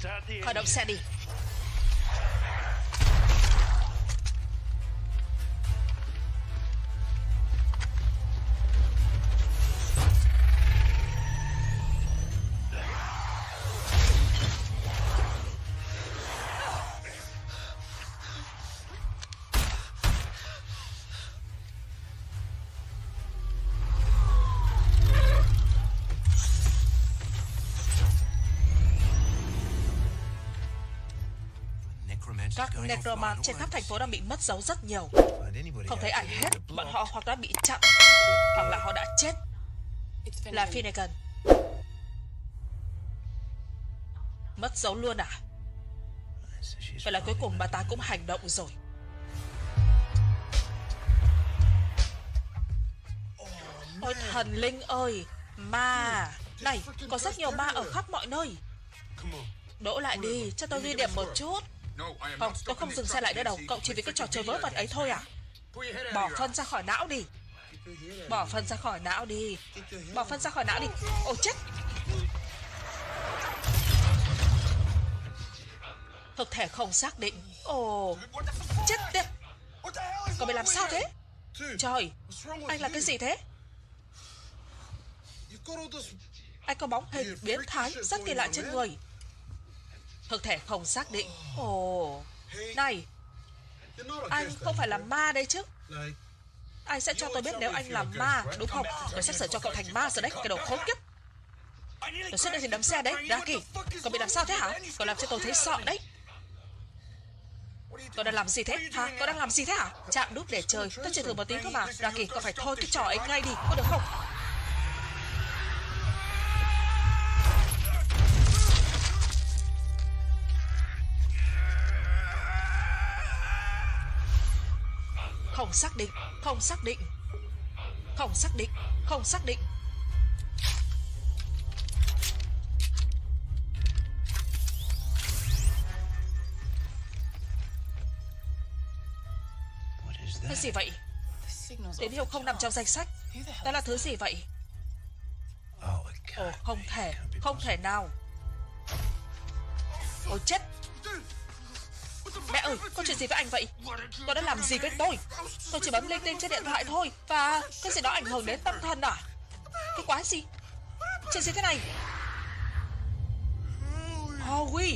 Khởi động xe đi. Các necromant trên khắp thành phố đang bị mất dấu rất nhiều. Không thấy ai hết. Bọn họ hoặc đã bị chặn, hoặc là họ đã chết. Là Finnegan. Mất dấu luôn à? Vậy là cuối cùng bà ta cũng hành động rồi. Ôi thần linh ơi. Ma. Này, có rất nhiều ma ở khắp mọi nơi. Đỗ lại đi, cho tôi ghi điểm một chút. Không, tôi không dừng xe lại nữa đâu. Cậu chỉ vì cái trò chơi vớ vẩn ấy thôi à? Bỏ phân ra khỏi não đi. Bỏ phân ra khỏi não đi. Bỏ phân ra khỏi não đi. Ôi chết. Thực thể không xác định. Ồ, chết tiệt. Cậu bị làm sao thế? Trời, anh là cái gì thế? Anh có bóng hình biến thái rất kỳ lạ trên người. Thực thể không xác định. Ồ, này, anh không phải là ma đấy chứ? Anh sẽ cho tôi biết nếu anh là ma, đúng không? Tôi sẽ sửa cho cậu thành ma rồi đấy, cái đồ khốn kiếp. Tôi suốt đây thì đấm xe đấy, Raki. Cậu bị làm sao thế hả? Cậu làm cho tôi thấy sợ đấy. Cậu đang làm gì thế? Hả? Cậu đang làm gì thế hả? Chạm đúp để chơi. Tôi chỉ thử một tí cơ mà. Raki, cậu phải thôi cái trò ấy ngay đi, có được không? Không xác định, không xác định. Không xác định, không xác định. Cái gì vậy? Tín hiệu không nằm trong danh sách. Đó là thứ gì vậy? Ồ, không thể nào. Ôi chết. Mẹ ơi, có chuyện gì với anh vậy? Tôi đã làm gì với tôi? Tôi chỉ bấm linh tinh trên điện thoại thôi. Và cái gì đó ảnh hưởng đến tâm thần à? Cái quái gì? Chuyện gì thế này? Howie,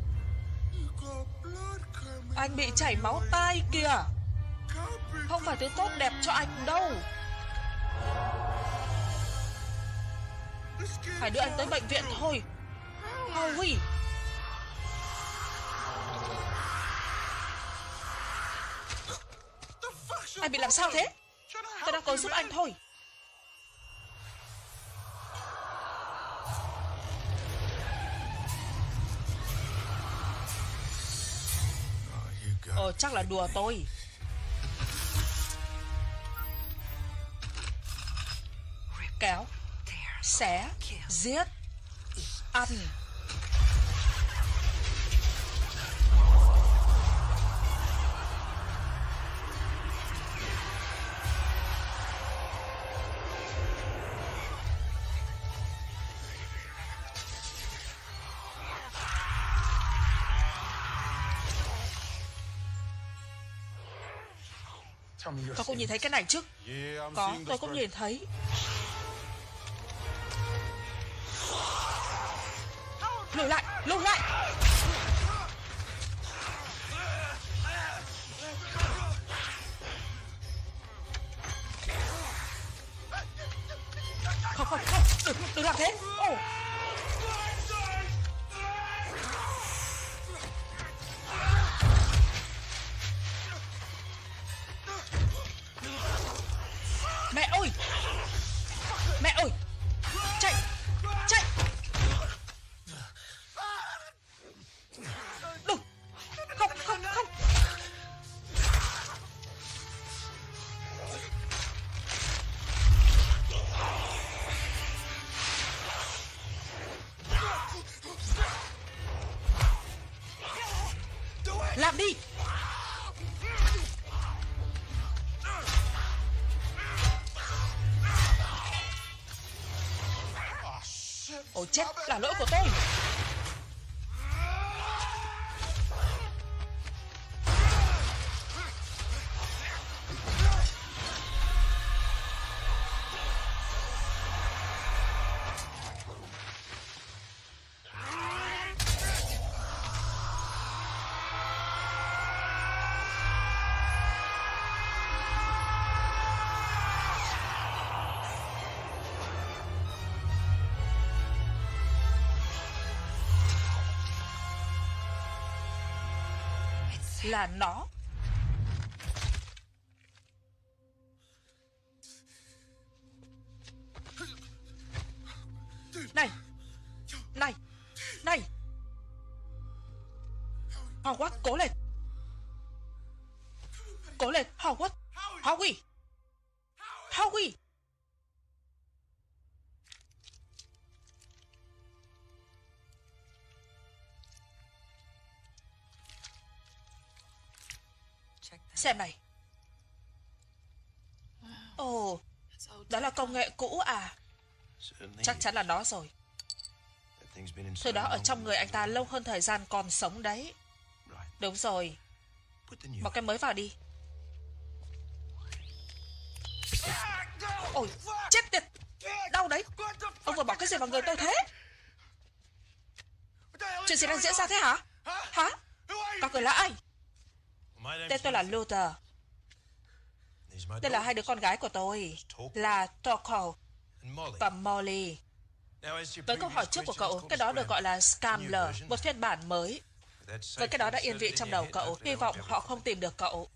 anh bị chảy máu tai kìa. Không phải thứ tốt đẹp cho anh đâu. Phải đưa anh tới bệnh viện thôi. Howie, anh bị làm sao thế? Tôi đang cố giúp anh thôi. Ồ, chắc là đùa tôi. Kéo, xé, giết, ăn. Cậu cũng nhìn thấy cái này chứ? Có, tôi cũng nhìn thấy. Lùi lại, lùi lại. Không, đừng làm thế. Ồ. Mẹ ơi, mẹ ơi, chạy, chạy. Đừng, không. Làm đi. Ôi chết, là lỗi của tôi. là nó. Này, này, này. Howard, cố lên. Cố lên, Howard. Howie. Howie. Xem này. Ồ, đó là công nghệ cũ à? Chắc chắn là nó rồi. Thứ đó ở trong người anh ta lâu hơn thời gian còn sống đấy. Đúng rồi. Bỏ cái mới vào đi. Ôi, chết tiệt. Đau đấy. Ông vừa bỏ cái gì vào người tôi thế? Chuyện gì đang diễn ra thế hả? Hả? Các người là ai? Tên tôi là Luther. Đây là hai đứa con gái của tôi, là Torkel và Molly. Với câu hỏi trước của cậu, cái đó được gọi là Scambler, một phiên bản mới. Với cái đó đã yên vị trong đầu cậu, hy vọng họ không tìm được cậu.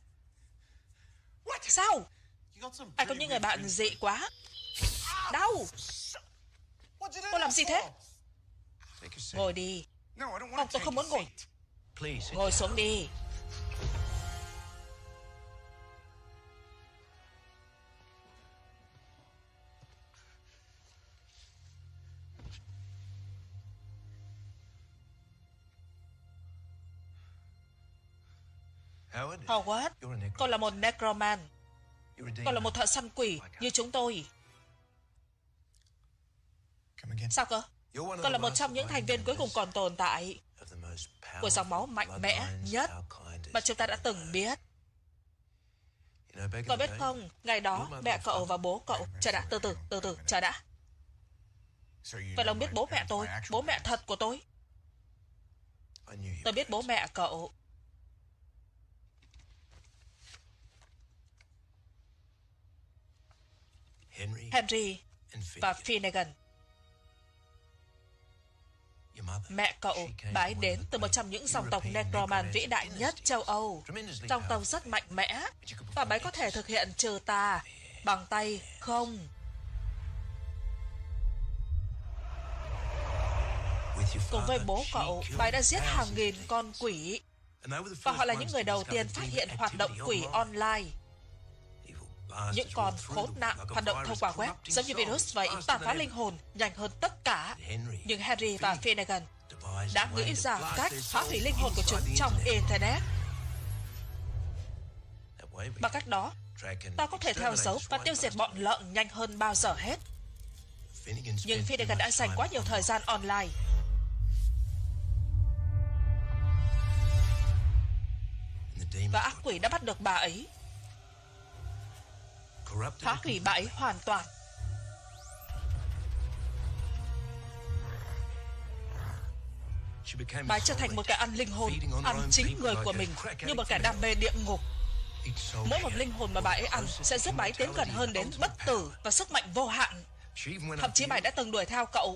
Sao? Anh có những người bạn dị quá. Đau. Cô làm gì thế? Ngồi đi. Không, tôi không muốn ngồi. Ngồi xuống đi. Howard, con là một necroman. Con là một thợ săn quỷ như chúng tôi. Sao cơ? Con là một trong những thành viên cuối cùng còn tồn tại của dòng máu mạnh mẽ nhất mà chúng ta đã từng biết. Con biết không, ngày đó mẹ cậu và bố cậu... Chờ đã, từ từ, chờ đã. Vậy là ông biết bố mẹ tôi, bố mẹ thật của tôi. Tôi biết bố mẹ cậu. Henry và Finnegan. Mẹ cậu, bà ấy đến từ một trong những dòng tộc necroman vĩ đại nhất châu Âu. Dòng tộc rất mạnh mẽ, và bà ấy có thể thực hiện trừ tà bằng tay không. Cùng với bố cậu, bà ấy đã giết hàng nghìn con quỷ. Và họ là những người đầu tiên phát hiện hoạt động quỷ online. Những con khốn nạn hoạt động thông qua web, giống như virus vậy, tàn phá linh hồn nhanh hơn tất cả. Nhưng Henry và Finnegan đã nghĩ ra cách phá hủy linh hồn của chúng trong Internet. Bằng cách đó, ta có thể theo dấu và tiêu diệt bọn lợn nhanh hơn bao giờ hết. Nhưng Finnegan đã dành quá nhiều thời gian online. Và ác quỷ đã bắt được bà ấy, phá hủy bà ấy hoàn toàn. Bà ấy trở thành một kẻ ăn linh hồn, ăn chính người của mình, như một kẻ đam mê địa ngục. Mỗi một linh hồn mà bà ấy ăn sẽ giúp bà ấy tiến gần hơn đến bất tử và sức mạnh vô hạn. Thậm chí bà ấy đã từng đuổi theo cậu.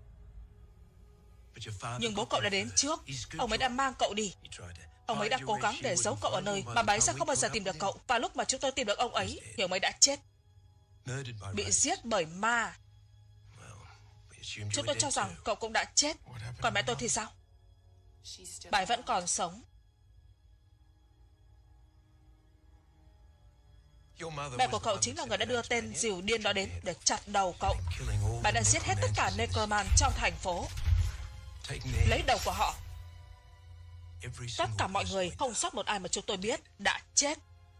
Nhưng bố cậu đã đến trước. Ông ấy đã mang cậu đi. Ông ấy đã cố gắng để giấu cậu ở nơi mà bà ấy sẽ không bao giờ tìm được cậu. Và lúc mà chúng tôi tìm được ông ấy thì ông ấy đã chết, bị giết bởi ma. Chúng tôi cho rằng cậu cũng đã chết. Còn mẹ tôi thì sao? Bà ấy vẫn còn sống. Mẹ của cậu chính là người đã đưa tên dìu điên đó đến để chặt đầu cậu. Bà đã giết hết tất cả necroman trong thành phố, lấy đầu của họ. Tất cả mọi người, không sót một ai mà chúng tôi biết, đã chết.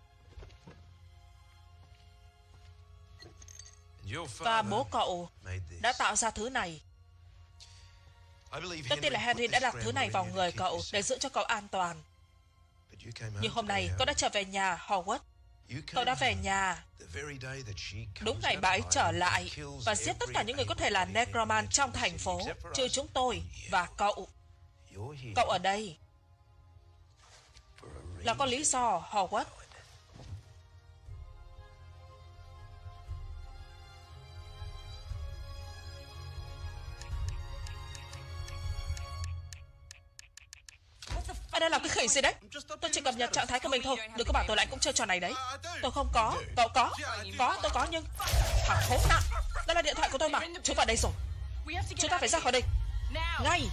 Và bố cậu đã tạo ra thứ này. Tôi tin là Henry đã đặt thứ này vào người cậu để giữ cho cậu an toàn. Nhưng hôm nay cậu đã trở về nhà, Howard. Cậu đã về nhà đúng ngày bà ấy trở lại và giết tất cả những người có thể là necroman trong thành phố, trừ chúng tôi và cậu. Cậu ở đây là có lý do, Howard. Anh đang làm cái khỉ gì đấy? Tôi chỉ cập nhật trạng thái của mình thôi. Đừng có bảo tôi là anh cũng chơi trò này đấy. Tôi không có. Cậu có. Có, tôi có nhưng... Thằng khốn nạn. Đó là điện thoại của tôi mà. Chúng vào đây rồi. Chúng ta phải ra khỏi đây. Ngay.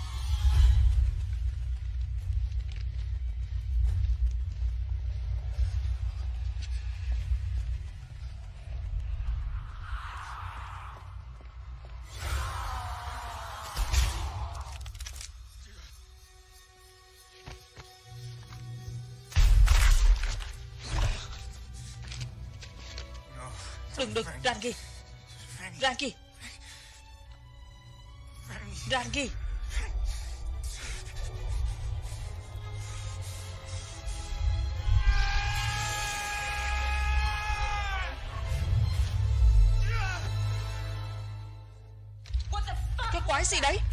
Đừng, Rangi. Rangi. Rangi. Cái quái gì đấy?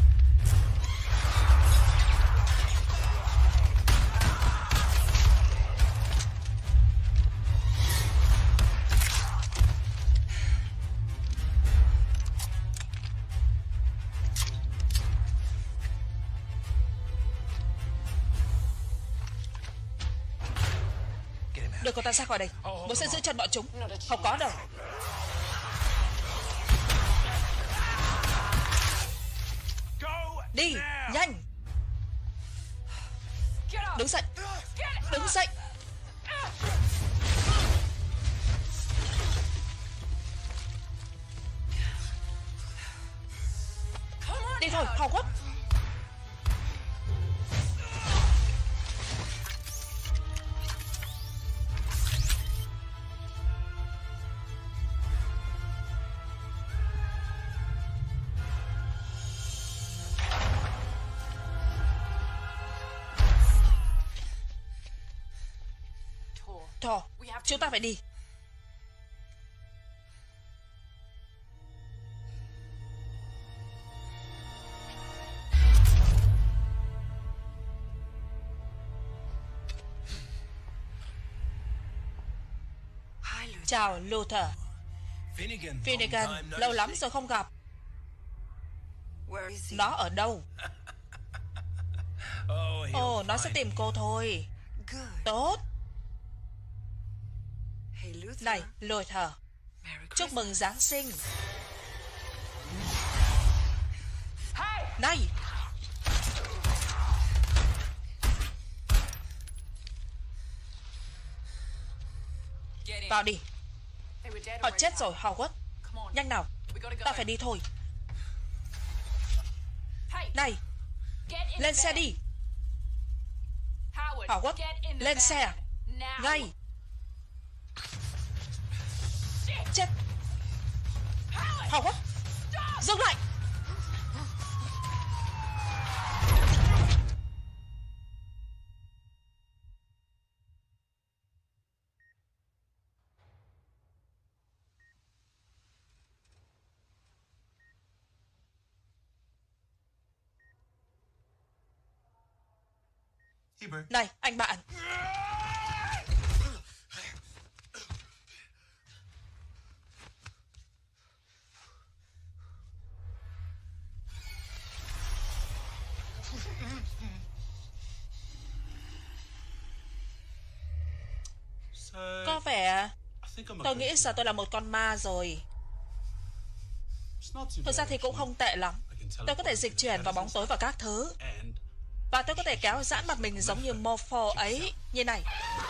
Đưa cô ta ra khỏi đây. Bố sẽ giữ chân bọn chúng. Không có đâu. Đi, nhanh. Đứng dậy. Đứng dậy. Đi thôi, Howard. Thor, chúng ta phải đi. Chào, Luther. Finnegan, lâu lắm rồi không gặp. Nó ở đâu? Ồ, nó sẽ tìm cô thôi. Tốt. Này, Luther, chúc mừng Giáng sinh. Này. Vào đi. Họ chết rồi, Howard. Nhanh nào. Ta phải đi thôi. Này. Lên xe đi. Howard, lên xe. Ngay. Chết. Howard, dừng lại. Này, anh bạn. Có vẻ tôi nghĩ giờ tôi là một con ma rồi. Thực ra thì cũng không tệ lắm. Tôi có thể dịch chuyển vào bóng tối và các thứ. Và tôi có thể kéo giãn mặt mình giống như Morpho ấy. Như này.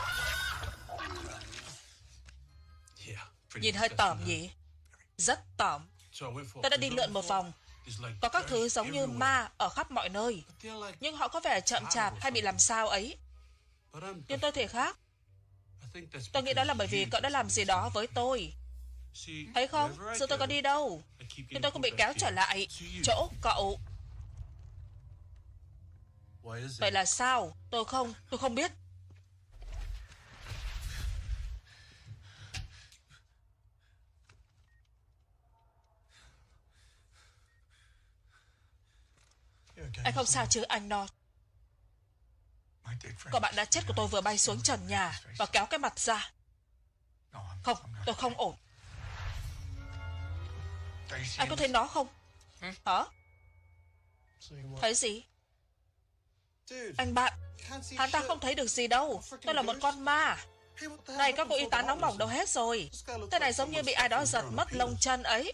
Nhìn hơi tởm nhỉ? Rất tởm. Tôi đã đi lượn một vòng. Có các thứ giống như ma ở khắp mọi nơi. Nhưng họ có vẻ chậm chạp hay bị làm sao ấy. Nhưng tôi thì khác. Tôi nghĩ đó là bởi vì cậu đã làm gì đó với tôi. Thấy không? Giờ tôi có đi đâu. Nhưng tôi cũng bị kéo trở lại chỗ cậu. Vậy là sao? Tôi không biết. Anh không sao chứ anh North? Còn bạn đã chết của tôi vừa bay xuống trần nhà và kéo cái mặt ra. Không, tôi không ổn. Anh có thấy nó không? Hả? Thấy gì? Anh bạn, hắn ta không thấy được gì đâu. Tôi là một con ma. Này, các cô y tá nóng bỏng đâu hết rồi? Tên này giống như bị ai đó giật mất lông chân ấy.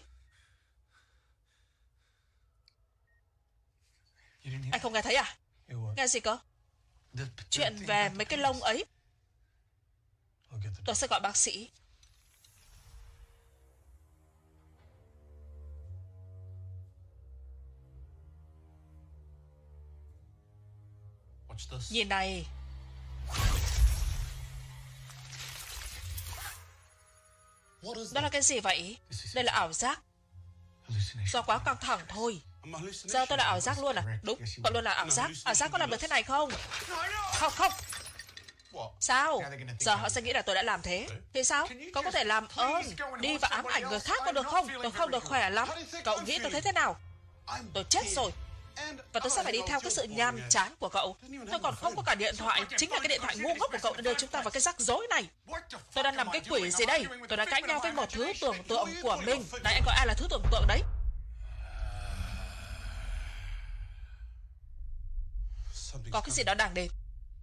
Anh không nghe thấy à? Nghe gì cơ? Chuyện về mấy cái lông ấy. Tôi sẽ gọi bác sĩ. Nhìn này. Đó là cái gì vậy? Đây là ảo giác. Do quá căng thẳng thôi. Giờ tôi là ảo giác luôn à? Đúng, cậu luôn là ảo giác. Ảo giác có làm được thế này không? Không, không. Sao? Giờ họ sẽ nghĩ là tôi đã làm thế. Thì sao? Cậu có thể làm ơn đi và ám ảnh người khác có được không? Tôi không được khỏe lắm. Cậu nghĩ tôi thấy thế nào? Tôi chết rồi. Và tôi sẽ phải đi theo cái sự nhàm chán của cậu. Tôi còn không có cả điện thoại. Chính là cái điện thoại ngu ngốc của cậu đã đưa chúng ta vào cái rắc rối này. Tôi đang làm cái quỷ gì đây? Tôi đã cãi nhau với một thứ tưởng tượng của mình. Này, anh gọi ai là thứ tưởng tượng đấy? Có cái gì đó đang đến.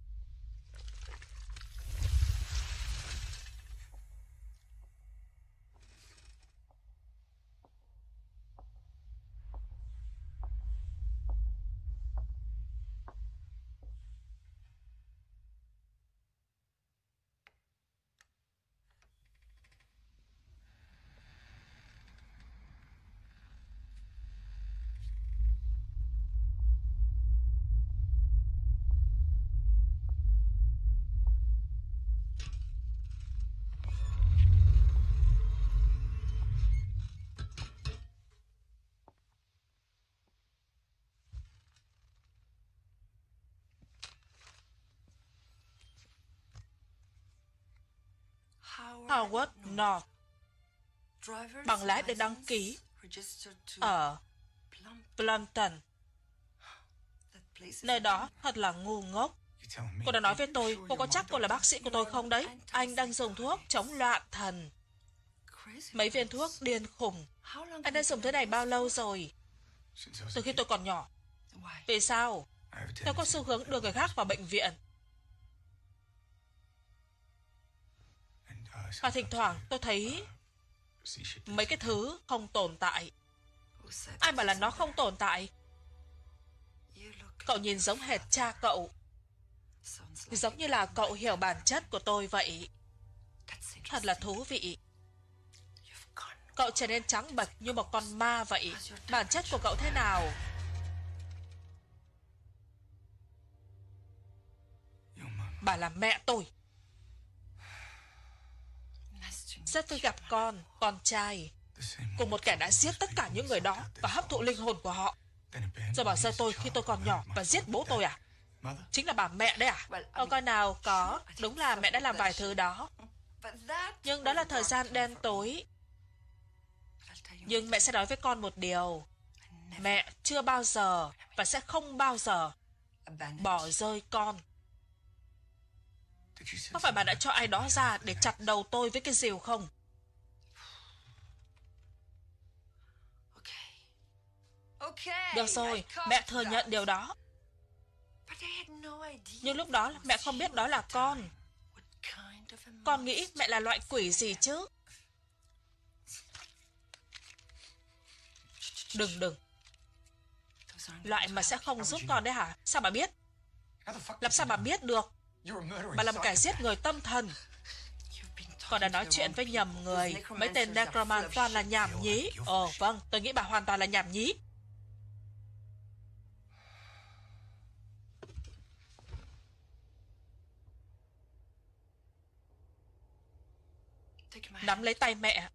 Howard North. Bằng lái được đăng ký ở Plumpton. Nơi đó thật là ngu ngốc. Cô đã nói với tôi, cô có chắc cô là bác sĩ của tôi không đấy? Anh đang dùng thuốc chống loạn thần. Mấy viên thuốc điên khùng. Anh đã dùng thế này bao lâu rồi? Từ khi tôi còn nhỏ. Vì sao? Tôi có xu hướng đưa người khác vào bệnh viện. Và thỉnh thoảng tôi thấy mấy cái thứ không tồn tại. Ai bảo là nó không tồn tại? Cậu nhìn giống hệt cha cậu. Giống như là cậu hiểu bản chất của tôi vậy. Thật là thú vị. Cậu trở nên trắng bệch như một con ma vậy. Bản chất của cậu thế nào? Bà là mẹ tôi. Rất vui gặp con trai. Cùng một kẻ đã giết tất cả những người đó và hấp thụ linh hồn của họ. Rồi bỏ rơi tôi khi tôi còn nhỏ và giết bố tôi à? Chính là bà mẹ đấy à? Coi nào, có. Đúng là mẹ đã làm vài thứ đó. Nhưng đó là thời gian đen tối. Nhưng mẹ sẽ nói với con một điều. Mẹ chưa bao giờ và sẽ không bao giờ bỏ rơi con. Có phải bà đã cho ai đó ra để chặt đầu tôi với cái rìu không? Được rồi, mẹ thừa nhận điều đó. Nhưng lúc đó mẹ không biết đó là con. Con nghĩ mẹ là loại quỷ gì chứ? Đừng. Loại mà sẽ không giúp con đấy hả? Sao bà biết? Làm sao bà biết được? Bà là một kẻ giết người tâm thần. Con đã nói chuyện với nhầm người. Mấy tên necroman toàn là nhảm nhí. Ồ vâng, tôi nghĩ bà hoàn toàn là nhảm nhí. Nắm lấy tay mẹ.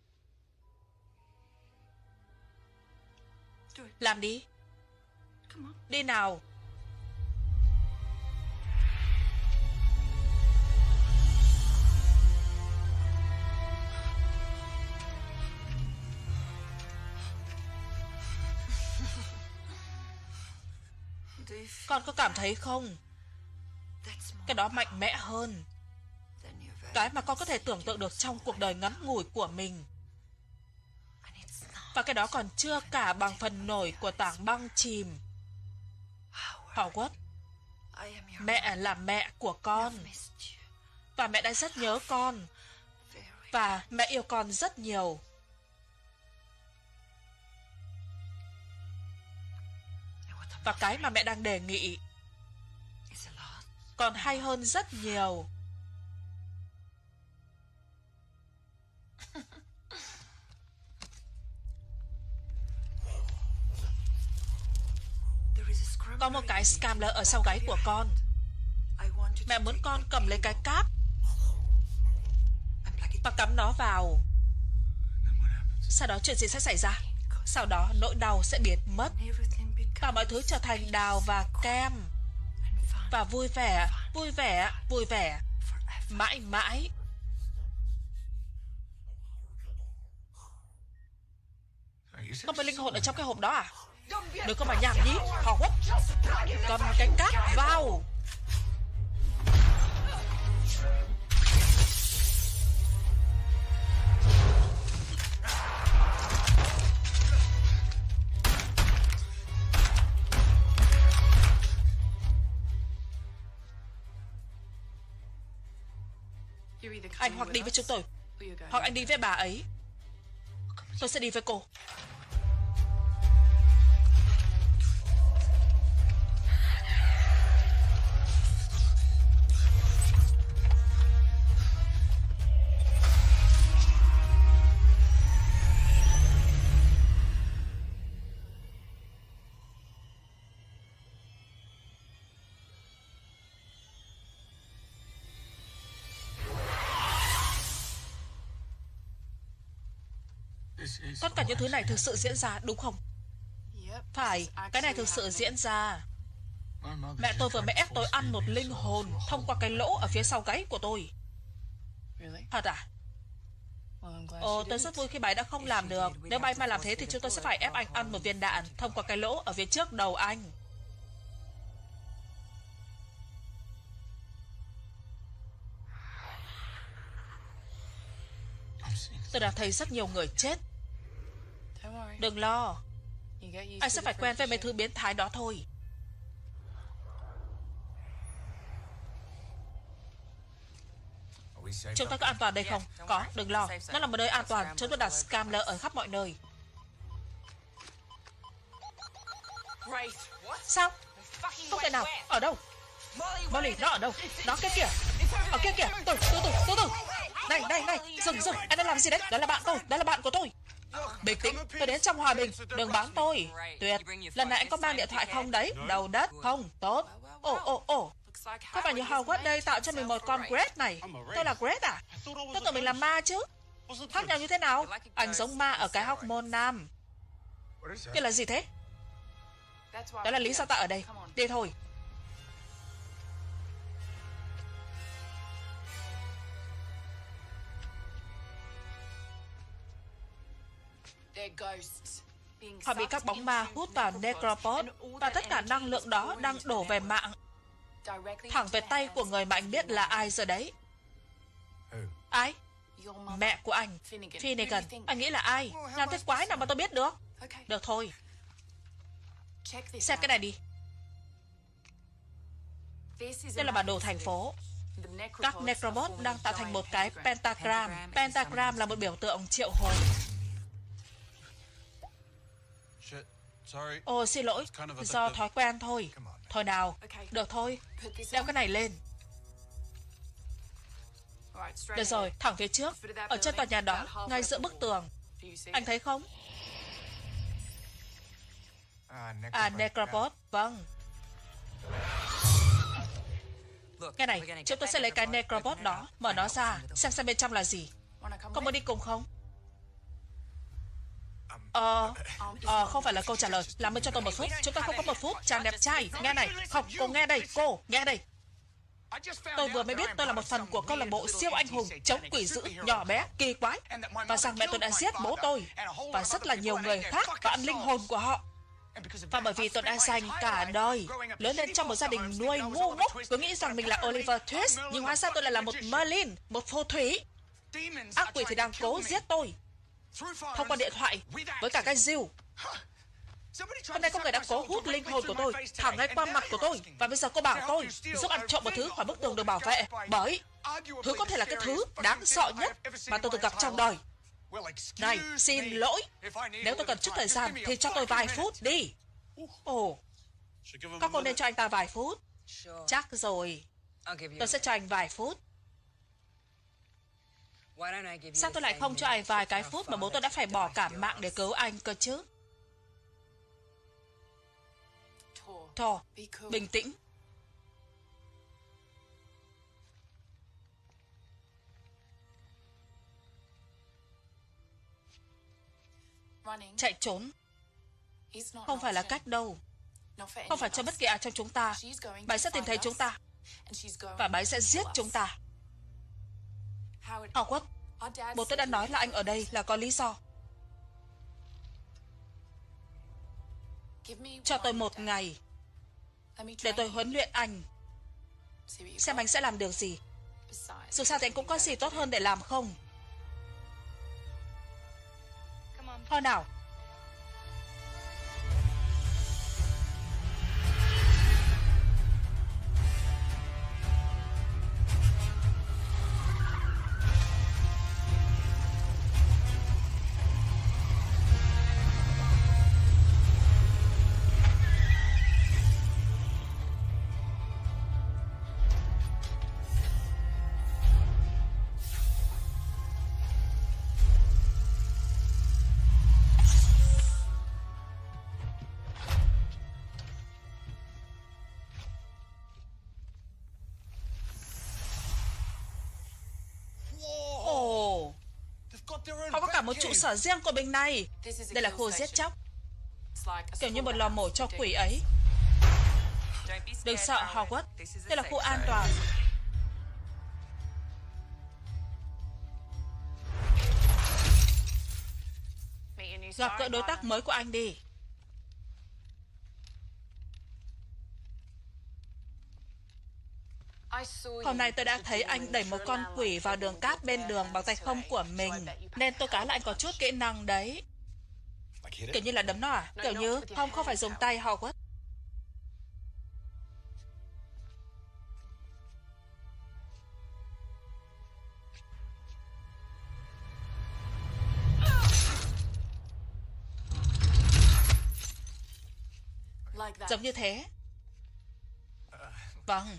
Làm đi. Đi nào. Con có cảm thấy không? Cái đó mạnh mẽ hơn cái mà con có thể tưởng tượng được trong cuộc đời ngắn ngủi của mình. Và cái đó còn chưa cả bằng phần nổi của tảng băng chìm. Howard, Mẹ là mẹ của con. Và mẹ đã rất nhớ con. Và mẹ yêu con rất nhiều. Và cái mà mẹ đang đề nghị còn hay hơn rất nhiều. Có một cái scammer ở sau gáy của con. Mẹ muốn con cầm lấy cái cáp và cắm nó vào. Sau đó chuyện gì sẽ xảy ra? Sau đó nỗi đau sẽ biến mất và mọi thứ trở thành đào và kem. Và vui vẻ, vui vẻ, vui vẻ. Mãi mãi. Không phải linh hồn ở trong cái hộp đó à? Đừng có mà nhảm nhí, hò hút. Cầm cái cáp vào. Anh hoặc đi với chúng tôi, hoặc anh đi với bà ấy. Tôi sẽ đi với cô. Tất cả những thứ này thực sự diễn ra đúng không? Phải, cái này thực sự diễn ra. Mẹ tôi vừa mới ép tôi ăn một linh hồn thông qua cái lỗ ở phía sau gáy của tôi. Thật à? Ồ, tôi rất vui khi bà ấy đã không làm được. Nếu bà ấy mà làm thế thì chúng tôi sẽ phải ép anh ăn một viên đạn thông qua cái lỗ ở phía trước đầu anh. Tôi đã thấy rất nhiều người chết. Đừng lo. Anh sẽ phải quen với mấy thứ biến thái đó thôi. Chúng ta có an toàn đây không? Có, đừng lo. Nó là một nơi an toàn. Chúng tôi đặt scammer ở khắp mọi nơi. Sao? Không thể nào. Ở đâu? Molly, nó ở đâu? Nó kia kìa. Ở kia kìa. Từ từ. Này, dừng. Anh đang làm gì đấy? Đó là bạn tôi. Đó là bạn của tôi. Bình tĩnh, tôi đến trong hòa bình. Đừng bắn tôi. Tuyệt. Lần này anh có mang điện thoại không đấy? Đầu đất. Không, tốt. Ồ. Có phải như Howard đây tạo cho mình một con Gret này? Tôi là Gret à? Tôi tưởng mình là ma chứ. Khác nhau như thế nào? Anh giống ma ở cái hormone nam. Cái là gì thế? Đó là lý do ta ở đây. Đi thôi. Họ bị các bóng ma hút vào Necropod và tất cả năng lượng đó đang đổ về mạng, thẳng về tay của người mà anh biết là ai rồi đấy. Ai? Mẹ của anh, Finnegan. Anh nghĩ là ai? Làm thế quái nào mà tôi biết được? Được thôi. Xem cái này đi. Đây là bản đồ thành phố. Các Necrobot đang tạo thành một cái pentagram. Pentagram là một biểu tượng triệu hồi. Ồ, xin lỗi, do thói quen thôi. Thôi nào, được thôi, đeo cái này lên. Được rồi, thẳng phía trước, ở trên tòa nhà đó, ngay giữa bức tường. Anh thấy không? À, Necropod, vâng. Nghe này, chúng tôi sẽ lấy cái Necropod đó, mở nó ra, xem bên trong là gì. Có muốn đi cùng không? Không phải là câu trả lời. Làm ơn cho tôi một phút. Chúng ta không có một phút. Chàng đẹp trai, nghe này. Không, cô nghe đây. Cô, nghe đây. Tôi vừa mới biết tôi là một phần của câu lạc bộ siêu anh hùng chống quỷ dữ nhỏ bé kỳ quái, và rằng mẹ tôi đã giết bố tôi và rất là nhiều người khác và ăn linh hồn của họ. Và bởi vì tôi đã dành cả đời lớn lên trong một gia đình nuôi ngu ngốc, cứ nghĩ rằng mình là Oliver Twist, nhưng hóa ra tôi lại là một Merlin, một phù thủy. Ác quỷ thì đang cố giết tôi thông qua điện thoại với cả cái diều. Hôm nay có người đã cố hút linh hồn của tôi thẳng ngay qua mặt của tôi. Và bây giờ cô bảo tôi giúp ăn trộm một thứ khỏi bức tường được bảo vệ bởi thứ có thể là cái thứ đáng sợ nhất mà tôi từng gặp trong đời. Này, xin lỗi. Nếu tôi cần chút thời gian thì cho tôi vài phút đi. Ồ, các cô nên cho anh ta vài phút. Chắc rồi. Tôi sẽ cho anh vài phút. Sao tôi lại không cho anh vài cái phút mà bố tôi đã phải bỏ cả mạng để cứu anh cơ chứ? Thor, bình tĩnh. Chạy trốn không phải là cách đâu. Không phải cho bất kỳ ai trong chúng ta. Bà ấy sẽ tìm thấy chúng ta và bà ấy sẽ giết chúng ta. Howard, bố tôi đã nói là anh ở đây là có lý do. Cho tôi một ngày để tôi huấn luyện anh, xem anh sẽ làm được gì. Dù sao thì anh cũng có gì tốt hơn để làm không? Thôi nào. Họ có cả một trụ sở riêng của bên này. Đây là khu giết chóc, kiểu như một lò mổ cho quỷ ấy. Đừng sợ, Howard. Đây là khu an toàn. Gặp gỡ đối tác mới của anh đi. Hôm nay tôi đã thấy anh đẩy một con quỷ vào đường cát bên đường bằng tay không của mình, nên tôi cá là anh có chút kỹ năng đấy. Kiểu như là đấm nó à? Kiểu như không phải dùng tay, Howard. Giống như thế. Vâng.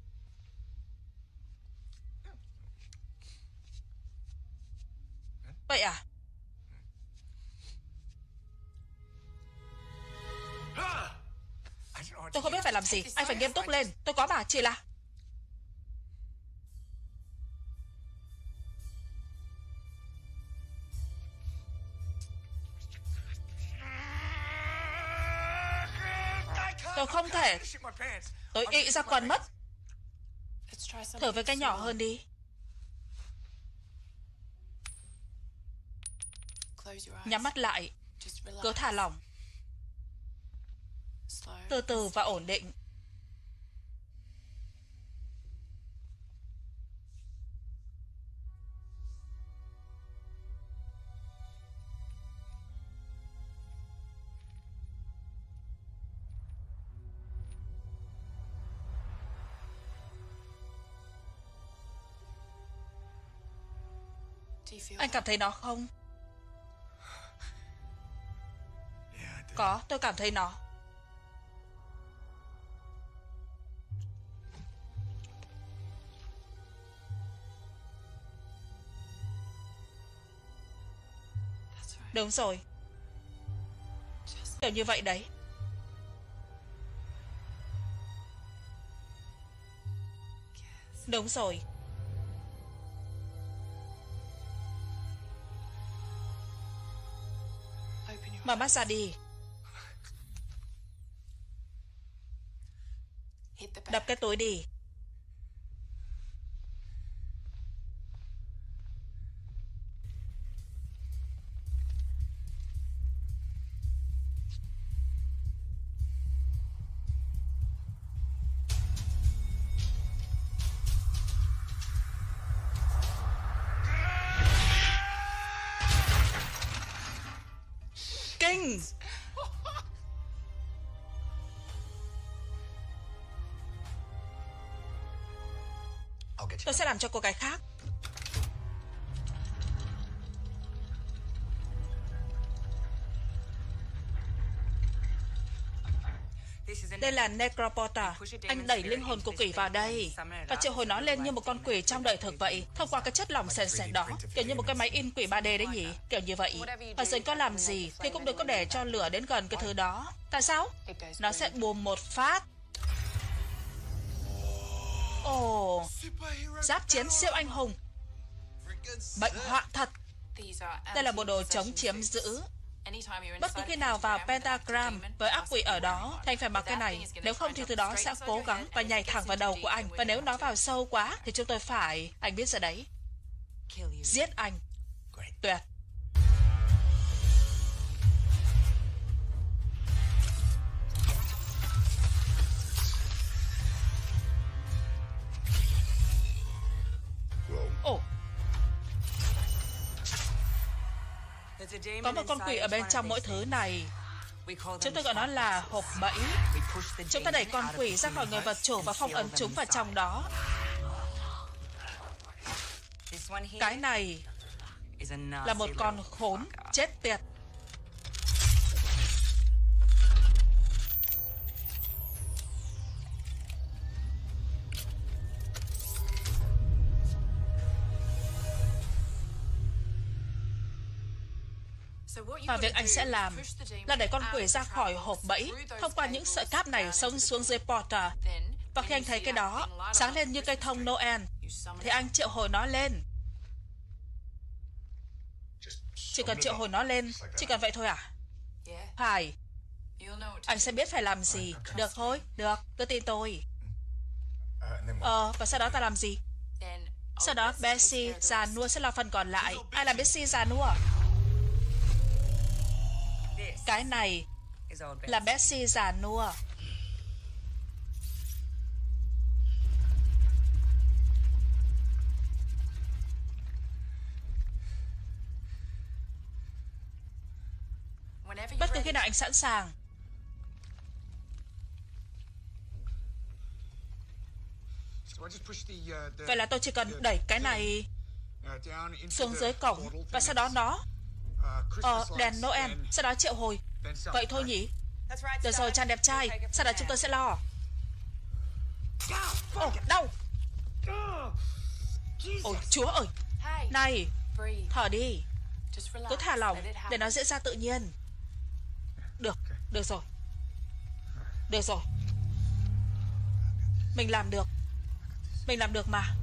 Vậy à? Tôi không biết phải làm gì. Anh phải nghiêm túc lên. Tôi có mà, chỉ là... Tôi không thể. Tôi ị ra quần mất. Thử với cái nhỏ hơn đi. Nhắm mắt lại. Cứ thả lỏng. Từ từ và ổn định. Anh cảm thấy nó không? Có, tôi cảm thấy nó. Đúng rồi. Kiểu như vậy đấy. Đúng rồi. Mở mắt ra đi. Đập cái túi đi. Kinh. Tôi sẽ làm cho cô gái khác. Đây là Necroportal. Anh đẩy linh hồn của quỷ vào đây và triệu hồi nó lên như một con quỷ trong đời thực vậy, thông qua cái chất lỏng sền sệt đó, kiểu như một cái máy in quỷ 3D đấy nhỉ, kiểu như vậy. Và rồi có làm gì thì cũng đừng có để cho lửa đến gần cái thứ đó. Tại sao? Nó sẽ bùm một phát. Ồ, giáp chiến siêu anh hùng. Bệnh họa thật. Đây là bộ đồ chống chiếm giữ. Bất cứ khi nào vào Pentagram với ác quỷ ở đó, thì anh phải mặc cái này. Nếu không thì thứ đó sẽ cố gắng và nhảy thẳng vào đầu của anh. Và nếu nó vào sâu quá thì chúng tôi phải... Anh biết rồi đấy. Giết anh. Tuyệt. Ồ, có một con quỷ ở bên trong mỗi thứ này. Chúng tôi gọi nó là hộp bẫy. Chúng ta đẩy con quỷ ra khỏi người vật chủ và phong ấn chúng vào trong đó. Cái này là một con khốn chết tiệt. Và việc anh sẽ làm là đẩy con quỷ ra khỏi hộp bẫy thông qua những sợi cáp này sống xuống dưới portal. Và khi anh thấy cái đó sáng lên như cây thông Noel thì anh triệu hồi nó lên. Chỉ cần triệu hồi nó lên, chỉ cần vậy thôi à? Phải. Anh sẽ biết phải làm gì. Được thôi, được, cứ tin tôi. Và sau đó ta làm gì? Sau đó Bessie già nua sẽ là phần còn lại. Ai là Bessie già nua? Cái này là Bessie già nua. Bất cứ khi nào anh sẵn sàng. Vậy là tôi chỉ cần đẩy cái này xuống dưới cổng và sau đó nó đèn Noel, sau đó triệu hồi. Vậy thôi nhỉ? Được rồi, chàng đẹp trai. Sau đó chúng tôi sẽ lo. Ồ, đau. Ôi, Chúa ơi. Này, thở đi. Cứ thả lỏng để nó diễn ra tự nhiên. Được, được rồi. Được rồi. Mình làm được. Mình làm được mà.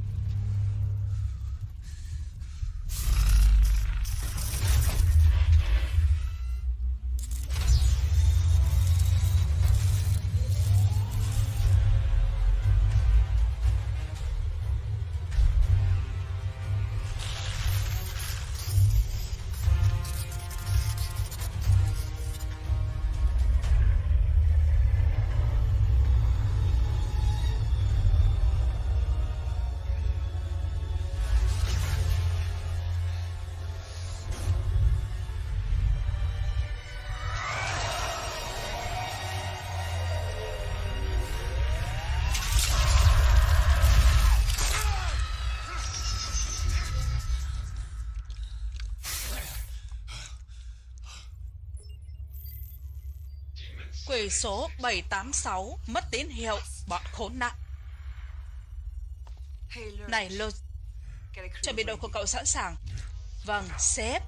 Quỷ số 786 mất tín hiệu, bọn khốn nạn. Này Lô, chuẩn bị đội của cậu sẵn sàng. Vâng, sếp.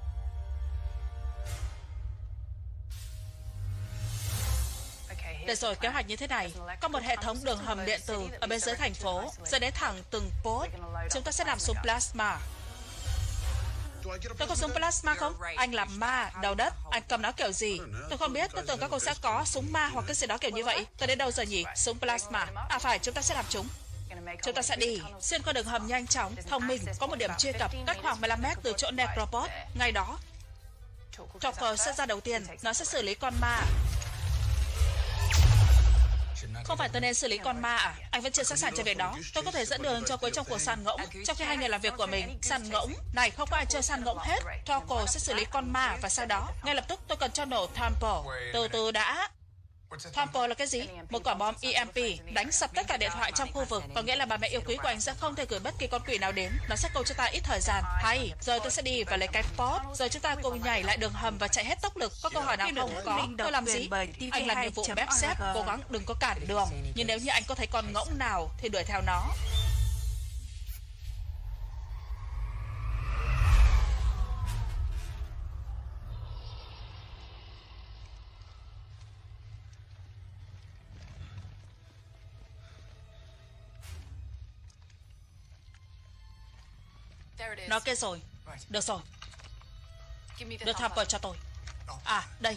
Được rồi, kế hoạch như thế này. Có một hệ thống đường hầm điện tử ở bên dưới thành phố, dẫn đến thẳng từng post. Chúng ta sẽ làm súng plasma. Tôi có súng plasma không? Anh làm ma, đầu đất. Anh cầm nó kiểu gì? Tôi không biết, tôi tưởng các cô sẽ có súng ma hoặc cái gì đó kiểu như vậy. Tôi đến đâu giờ nhỉ? Súng plasma. À phải, chúng ta sẽ làm chúng. Chúng ta sẽ đi xuyên qua đường hầm nhanh chóng, thông minh, có một điểm truy cập cách khoảng 15 mét từ chỗ Necroport. Ngay đó, Tucker sẽ ra đầu tiên. Nó sẽ xử lý con ma. Không phải tôi nên xử lý con ma à? Anh vẫn chưa sẵn sàng cho việc đó. Tôi có thể dẫn đường cho cô trong cuộc săn ngỗng trong khi hai người làm việc của mình. Săn ngỗng này, không có ai chơi săn ngỗng hết. Tucker sẽ xử lý con ma và sau đó ngay lập tức tôi cần cho nổ Temple. Từ từ đã. Thumper là cái gì? Một quả bom EMP đánh sập tất cả điện thoại trong khu vực. Có nghĩa là bà mẹ yêu quý của anh sẽ không thể gửi bất kỳ con quỷ nào đến. Nó sẽ cầu cho ta ít thời gian. Hay, giờ tôi sẽ đi và lấy cái pot. Giờ chúng ta cùng nhảy lại đường hầm và chạy hết tốc lực. Có câu hỏi nào không? Có. Tôi làm gì? Anh làm nhiệm vụ bếp xếp. Cố gắng đừng có cản đường. Nhưng nếu như anh có thấy con ngỗng nào thì đuổi theo nó. Nó kia rồi. Được rồi. Đưa Thumper cho tôi. À, đây.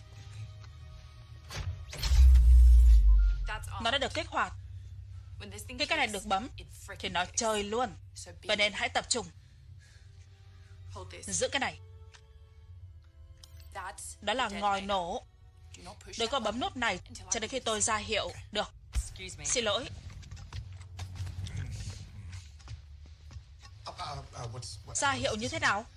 Nó đã được kích hoạt. Khi cái này được bấm thì nó chơi luôn. Vậy nên hãy tập trung. Giữ cái này. Đó là ngòi nổ. Đừng có bấm nút này cho đến khi tôi ra hiệu. Được. Xin lỗi. Ra hiệu như thế nào?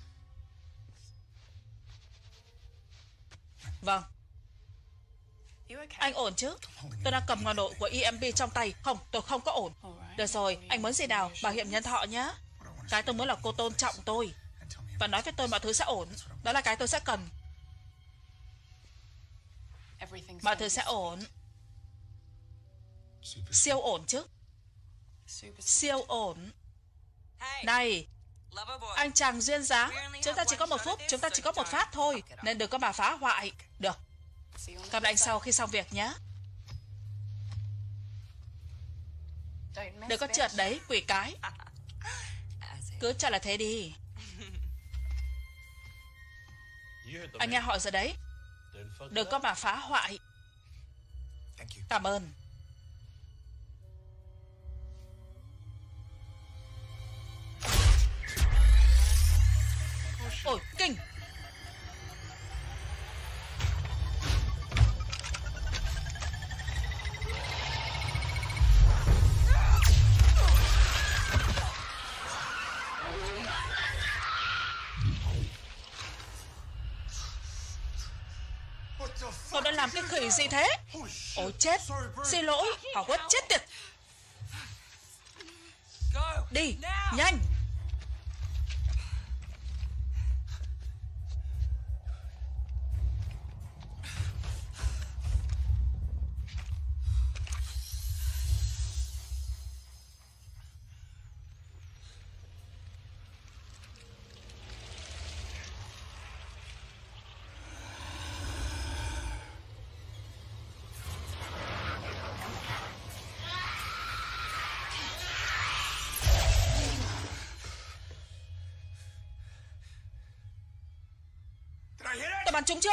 Vâng. Anh ổn chứ? Tôi đang cầm ngọn nổ của EMP trong tay. Không, tôi không có ổn. Được rồi, anh muốn gì nào? Bảo hiểm nhân thọ nhé. Cái tôi muốn là cô tôn trọng tôi và nói với tôi mọi thứ sẽ ổn. Đó là cái tôi sẽ cần. Mọi thứ sẽ ổn. Siêu ổn chứ? Siêu ổn. Này, anh chàng duyên dáng, chúng ta chỉ có 1 phút, chúng ta chỉ có 1 phát thôi, nên đừng có mà phá hoại. Được. Gặp lại anh sau khi xong việc nhé. Đừng có trượt đấy, quỷ cái. Cứ cho là thế đi. Anh nghe họ rồi đấy. Đừng có mà phá hoại. Cảm ơn. Ôi, kinh. Cậu đã làm cái khỉ gì thế? Ôi chết. Xin lỗi, hỏng quất chết tiệt. Đi, nhanh. Tôi bắn trúng chưa?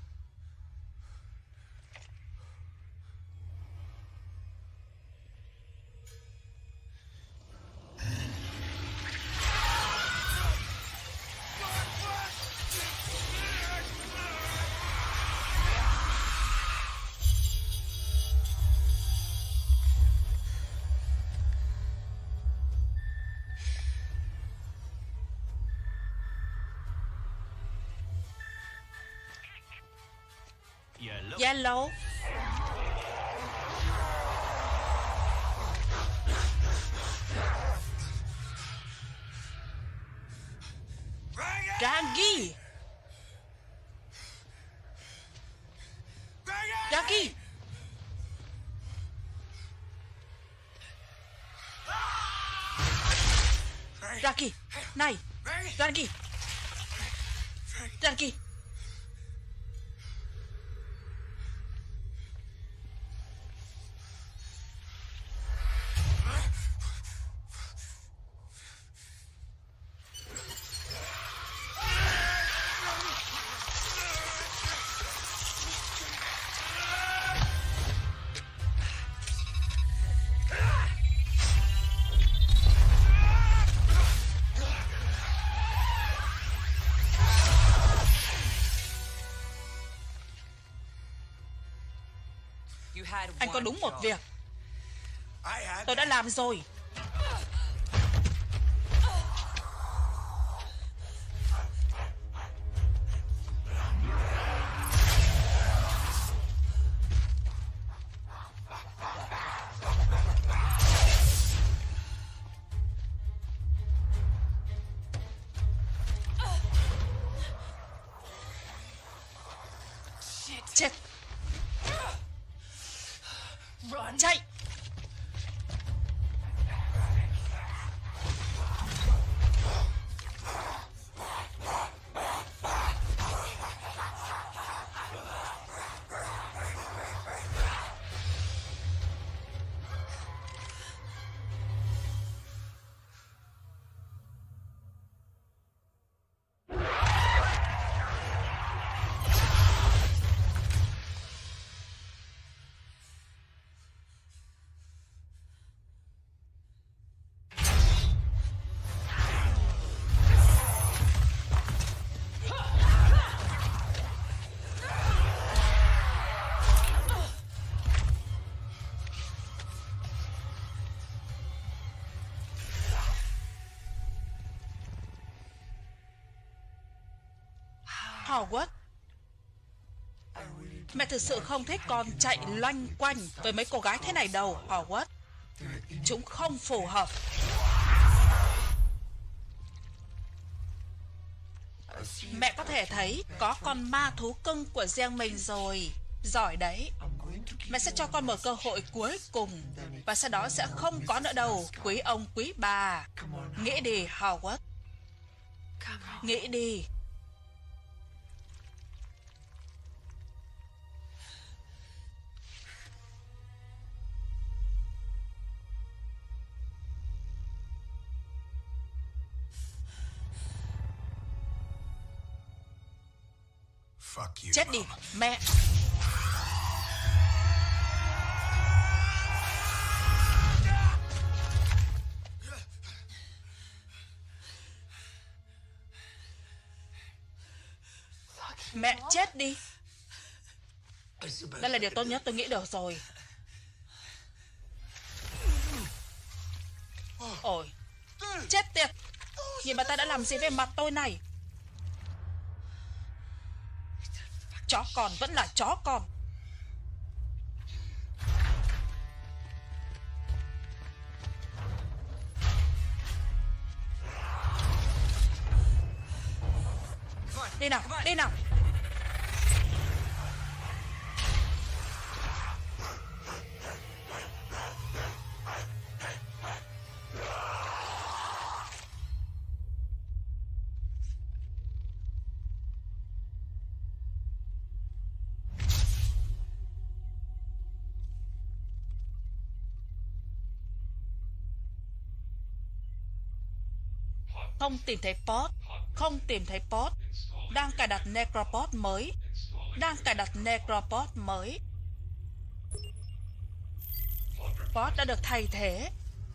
Yellow. Raggy. Raggy. Raggy. Này. Raggy. Raggy. Anh có đúng một việc. Tôi đã làm rồi. Chết. Chạy. Howard, mẹ thực sự không thích con chạy loanh quanh với mấy cô gái thế này đâu, Howard. Chúng không phù hợp. Mẹ có thể thấy có con ma thú cưng của riêng mình rồi. Giỏi đấy. Mẹ sẽ cho con một cơ hội cuối cùng. Và sau đó sẽ không có nữa đâu, quý ông quý bà. Nghĩ đi, Howard. Nghĩ đi. Chết đi, mẹ. Mẹ chết đi. Đây là điều tốt nhất tôi nghĩ được rồi. Ôi, chết tiệt. Nhìn bà ta đã làm gì với mặt tôi này. Chó con vẫn là chó con. Đi nào, đi nào. Không tìm thấy Pod. Không tìm thấy Pod. Đang cài đặt Necropod mới. Đang cài đặt Necropod mới. Pod đã được thay thế.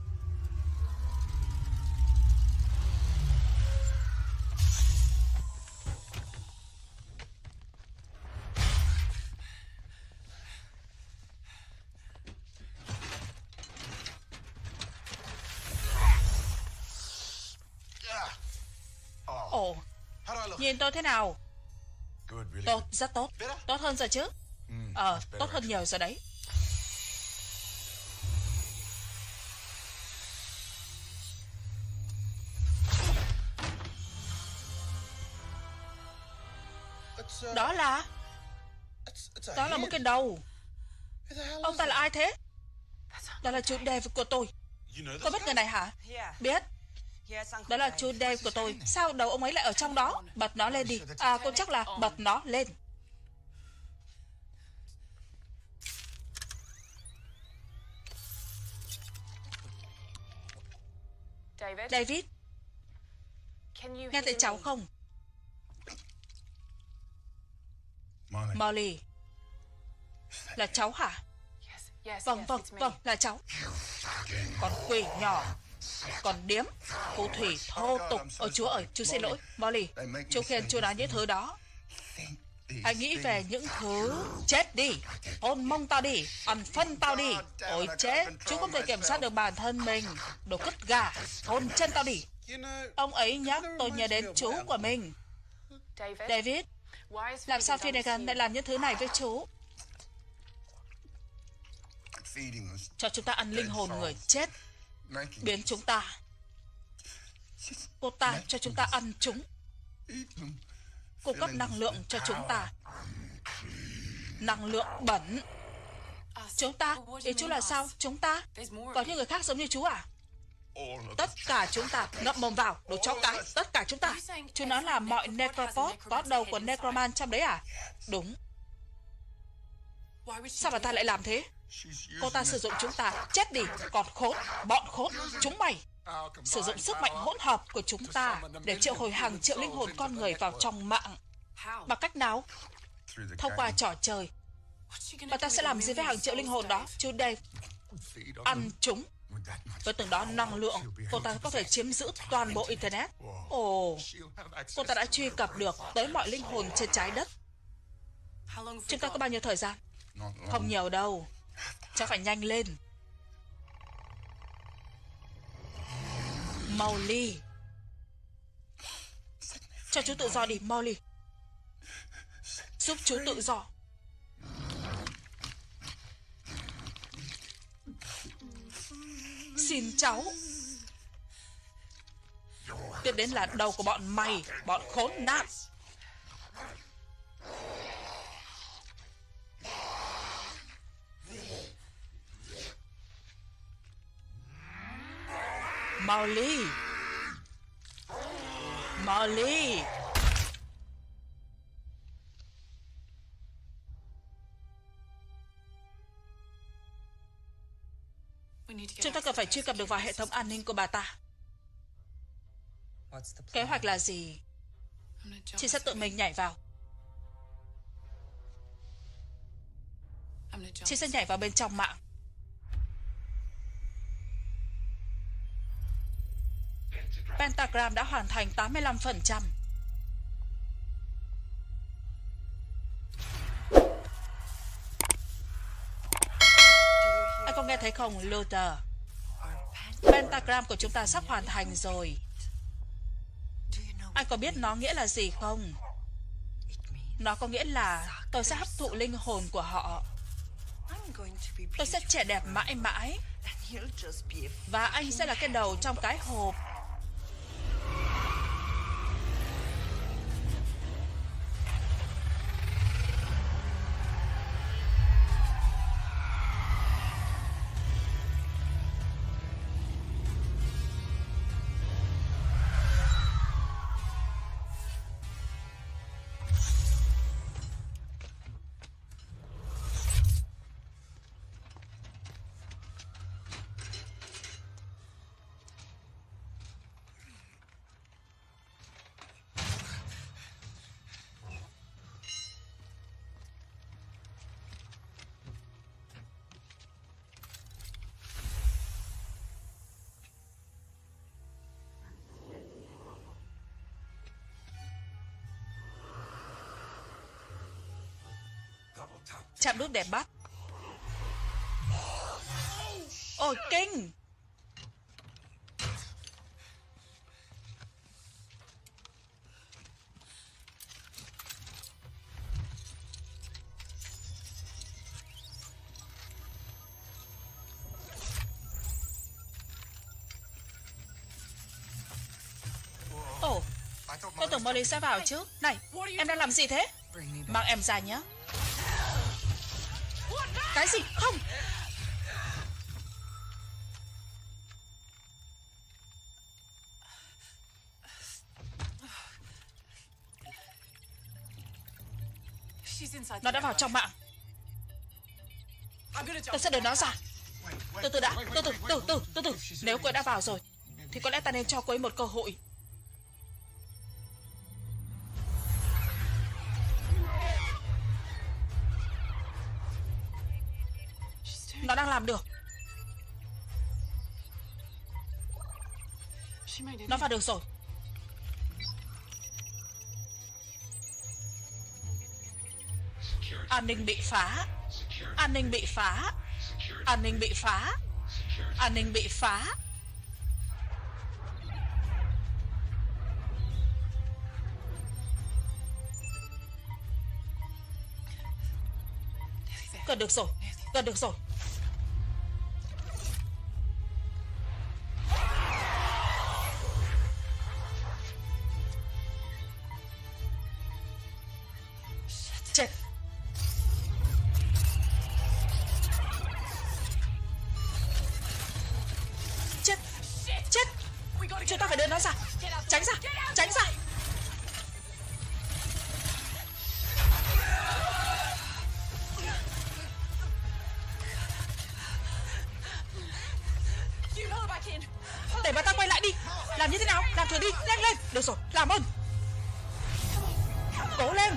Ồ, nhìn tôi thế nào? Tốt, rất tốt. Tốt hơn rồi chứ? Tốt hơn nhiều rồi đấy. Đó là... Đó là một cái đầu. Ông ta là ai thế? Đó là chú Dave của tôi. Có biết người này hả? Biết. Đó là chú Dave của tôi. Sao đầu ông ấy lại ở trong đó? Bật nó lên đi. À, cô chắc là bật nó lên. David, nghe thấy cháu không? Molly. Là cháu hả? Vâng, là cháu. Con quỷ nhỏ. Còn điếm, phù thủy thô tục. Ôi chúa ơi, chú xin lỗi. Molly, chú khiến chú nói những thứ đó. Hãy nghĩ về những thứ. Chết đi. Hôn mông tao đi. Ăn phân tao đi. Ôi chết, chú không thể kiểm soát được bản thân mình. Đồ cứt gà. Hôn chân tao đi. Ông ấy nhắc tôi nhớ đến chú của mình. David, làm sao Finnegan lại làm những thứ này với chú? Cho chúng ta ăn linh hồn người chết. Biến chúng ta. Cô ta cho chúng ta ăn chúng. Cung cấp năng lượng cho chúng ta. Năng lượng bẩn. Chúng ta? Ý chú là sao? Chúng ta? Có những người khác giống như chú à? Tất cả chúng ta. Ngậm mồm vào, đồ chó cái. Tất cả chúng ta. Chú nói là mọi necropod có đầu của necroman trong đấy à? Đúng. Sao bà ta lại làm thế? Cô ta sử dụng chúng ta. Chết đi, còn khốn. Bọn khốn. Chúng mày sử dụng sức mạnh hỗn hợp của chúng ta để triệu hồi hàng triệu linh hồn con người vào trong mạng. Bằng cách nào? Thông qua trò chơi. Bà ta sẽ làm gì với hàng triệu linh hồn đó? Chú Dave? Ăn chúng. Với từng đó năng lượng, cô ta có thể chiếm giữ toàn bộ Internet. Ồ, cô ta đã truy cập được tới mọi linh hồn trên trái đất. Chúng ta có bao nhiêu thời gian? Không nhiều đâu. Chắc phải nhanh lên. Molly, cho chú tự do đi, Molly. Giúp chú tự do. Xin cháu. Tiếp đến là đầu của bọn mày, bọn khốn nạn. Molly. Molly. Chúng ta cần phải truy cập được vào hệ thống an ninh của bà ta. Kế hoạch là gì? Chị sẽ tự mình nhảy vào. Chị sẽ nhảy vào bên trong mạng. Pentagram đã hoàn thành 85%. Anh có nghe thấy không, Luther? Pentagram của chúng ta sắp hoàn thành rồi. Anh có biết nó nghĩa là gì không? Nó có nghĩa là tôi sẽ hấp thụ linh hồn của họ. Tôi sẽ trẻ đẹp mãi mãi. Và anh sẽ là cái đầu trong cái hộp. Chạm nút để bắt. Ôi kinh. Ồ, tôi tưởng Molly sẽ vào chứ. Này, em đang làm gì thế? Mang em ra nhé. Cái gì? Không. Nó đã vào trong mạng. Tôi sẽ đẩy nó ra. Từ từ đã. Từ từ. Nếu cô ấy đã vào rồi thì có lẽ ta nên cho cô ấy một cơ hội. Nó đang làm được. Nó vào được rồi. An ninh bị phá. An ninh bị phá. An ninh bị phá. An ninh bị phá. Gần được rồi. Gần được rồi. Chết. nó ra. Tránh ra. Tránh ra. Để bà ta quay lại đi. Làm như thế nào? Làm thử đi. Nhanh lên. Được rồi. Làm ơn. Cố lên.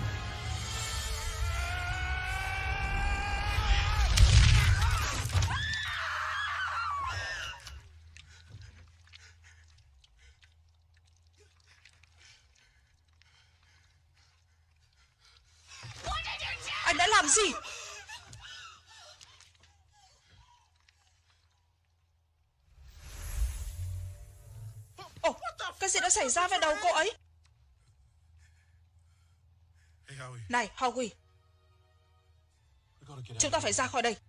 Anh đã làm gì? Ồ, cái gì đã xảy ra với đầu cô ấy? Này, Howie, chúng ta phải ra khỏi đây.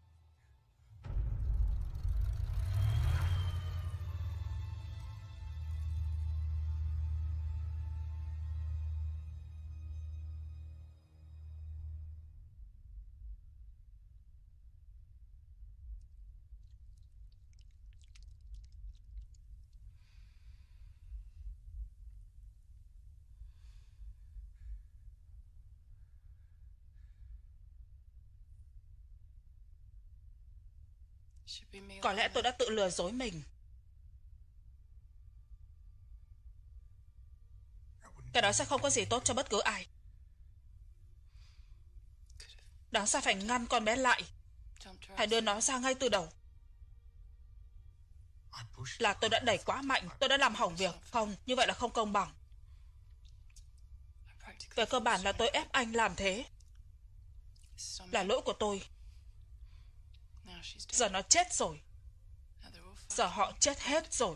Có lẽ tôi đã tự lừa dối mình. Cái đó sẽ không có gì tốt cho bất cứ ai. Đáng ra phải ngăn con bé lại. Phải đưa nó ra ngay từ đầu. Là tôi đã đẩy quá mạnh. Tôi đã làm hỏng việc. Không, như vậy là không công bằng. Về cơ bản là tôi ép anh làm thế. Là lỗi của tôi. Giờ nó chết rồi. Giờ họ chết hết rồi.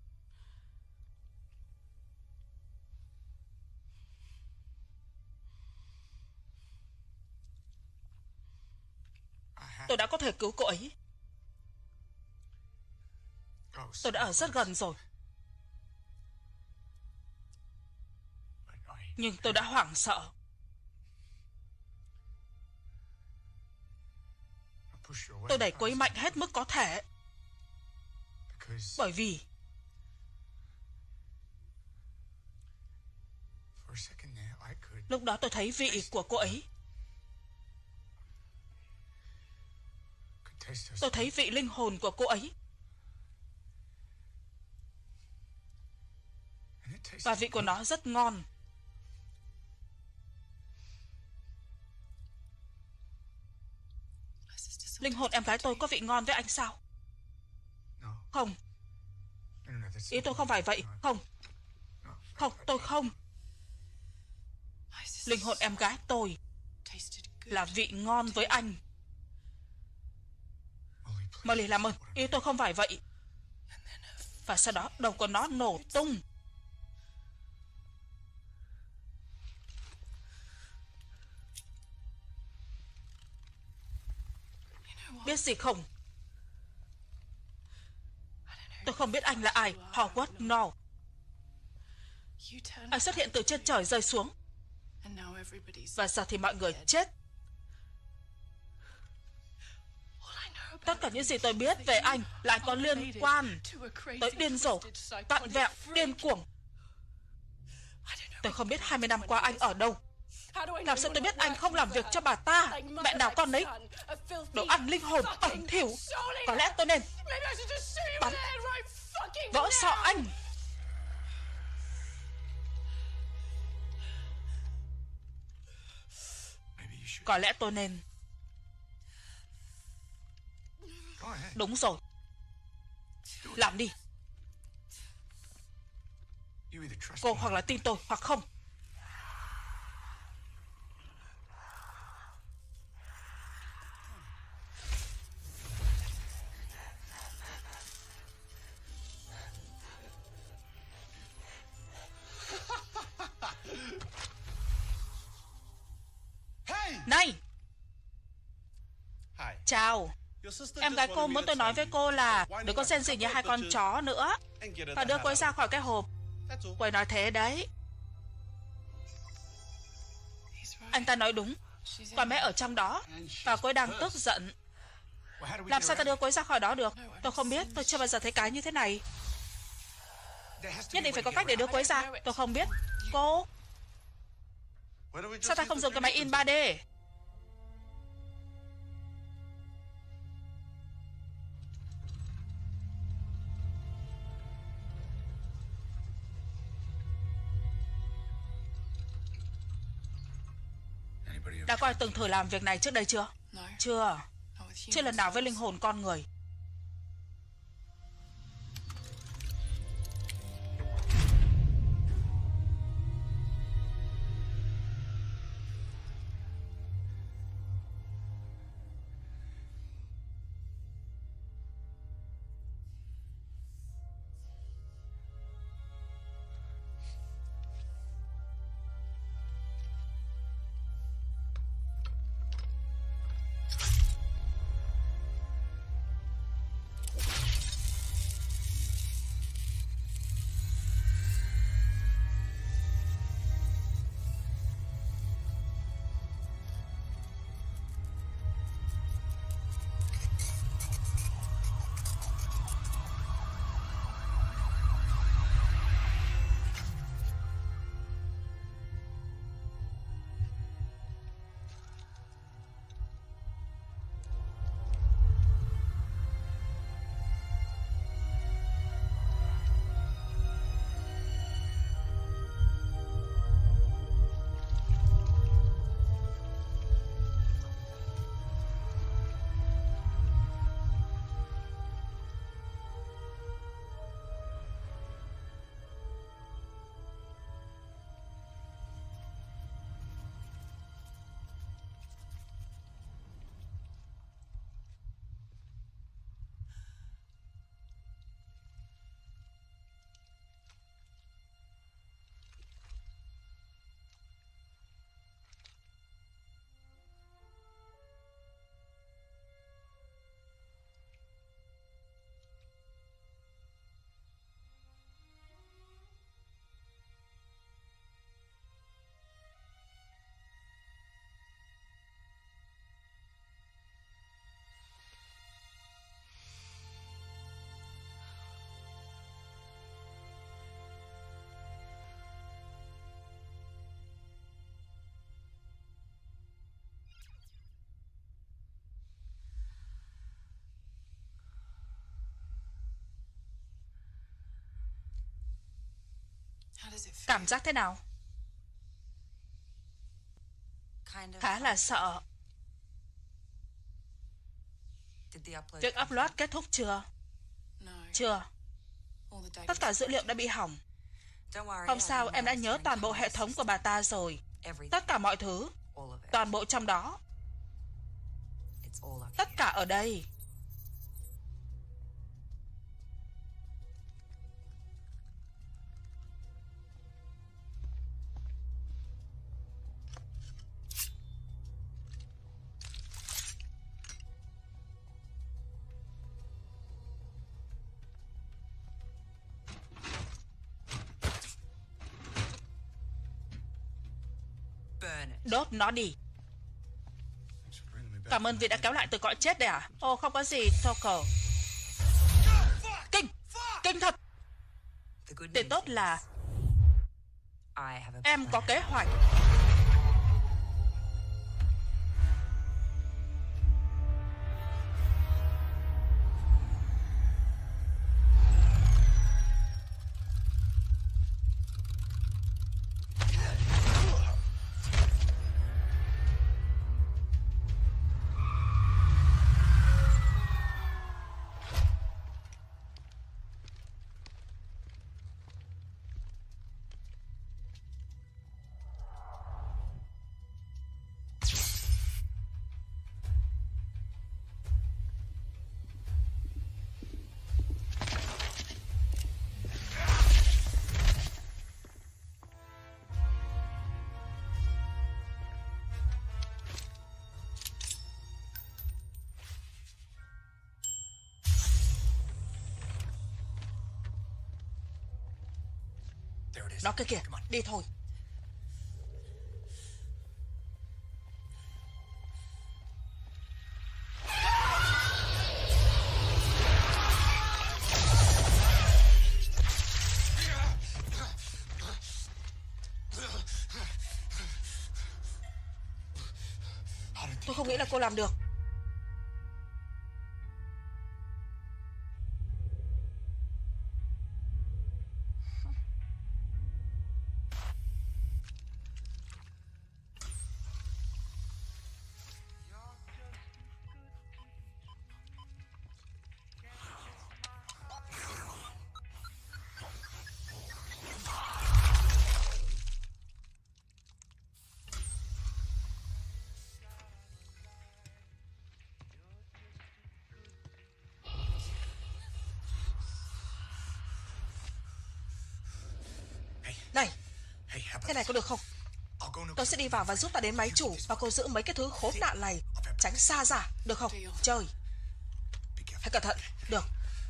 Tôi đã có thể cứu cô ấy. Tôi đã ở rất gần rồi. Nhưng tôi đã hoảng sợ. Tôi đẩy cô ấy mạnh hết mức có thể. Bởi vì lúc đó tôi thấy vị của cô ấy. Tôi thấy vị linh hồn của cô ấy. Và vị của nó rất ngon. Linh hồn em gái tôi có vị ngon với anh sao? Không. Ý tôi không phải vậy. Không. Không, tôi không. Linh hồn em gái tôi là vị ngon với anh. Molly làm ơn. Ý tôi không phải vậy. Và sau đó đầu của nó nổ tung. Biết gì không? Tôi không biết anh là ai. Howard, no. Anh xuất hiện từ trên trời rơi xuống. Và giờ thì mọi người chết. Tất cả những gì tôi biết về anh là anh có liên quan tới điên rồ, vặn vẹo, điên cuồng. Tôi không biết 20 năm qua anh ở đâu. Làm sao tôi biết anh không làm việc cho bà ta, mẹ nào con ấy? Đồ ăn linh hồn ẩn thỉu. Có lẽ tôi nên bắn vỡ sọ anh. Có lẽ tôi nên. Đúng rồi. Làm đi. Cô hoặc là tin tôi hoặc không. Này. Chào. Em gái cô muốn tôi nói với cô là đừng có xen xì như hai con chó nữa. Và đưa cô ấy ra khỏi cái hộp. Cô ấy nói thế đấy. Anh ta nói đúng. Con bé ở trong đó. Và cô ấy đang tức giận. Làm sao ta đưa cô ấy ra khỏi đó được? Tôi không biết. Tôi chưa bao giờ thấy cái như thế này. Nhất định phải có cách để đưa cô ấy ra. Tôi không biết. Cô, sao ta không dùng cái máy in 3D? Đã có ai từng thử làm việc này trước đây chưa? Chưa. Chưa lần nào với linh hồn con người. Cảm giác thế nào? Khá là sợ. Việc upload kết thúc chưa? Chưa. Tất cả dữ liệu đã bị hỏng. Không sao, em đã nhớ toàn bộ hệ thống của bà ta rồi. Tất cả mọi thứ. Toàn bộ trong đó. Tất cả ở đây. Đốt nó đi. Cảm ơn vì đã kéo lại từ cõi chết đấy à? Ồ, không có gì, Tucker. Kinh! Kinh thật! Tin tốt là em có kế hoạch. Nó kia kìa, đi thôi. nghĩ là cô làm được. Này, thế này có được không? Tôi sẽ đi vào và giúp ta đến máy chủ, và cô giữ mấy cái thứ khốn nạn này tránh xa ra, được không? Chơi. Hãy cẩn thận. Được.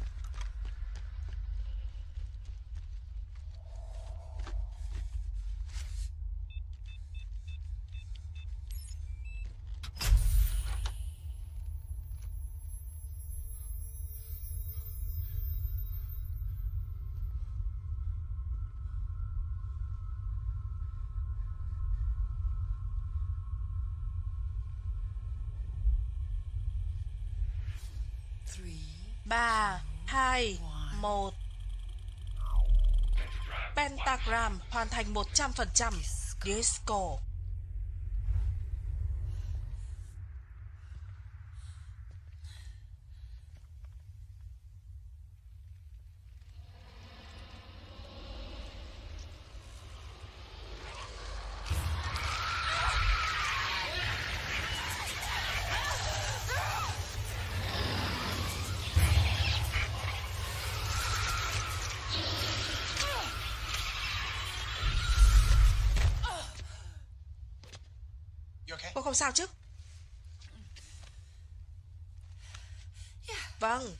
Ba, hai, một. Pentagram hoàn thành 100%. Disco. Cô không sao chứ? Vâng.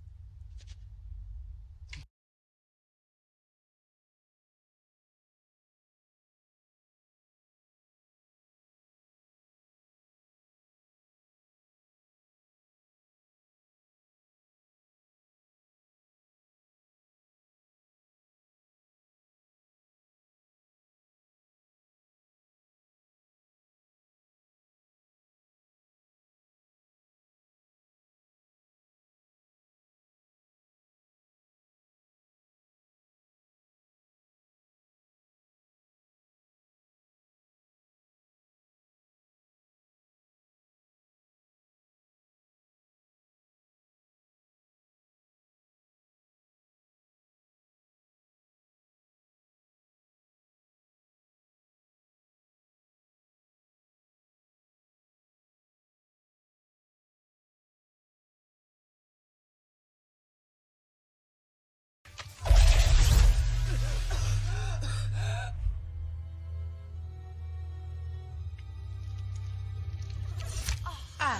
À,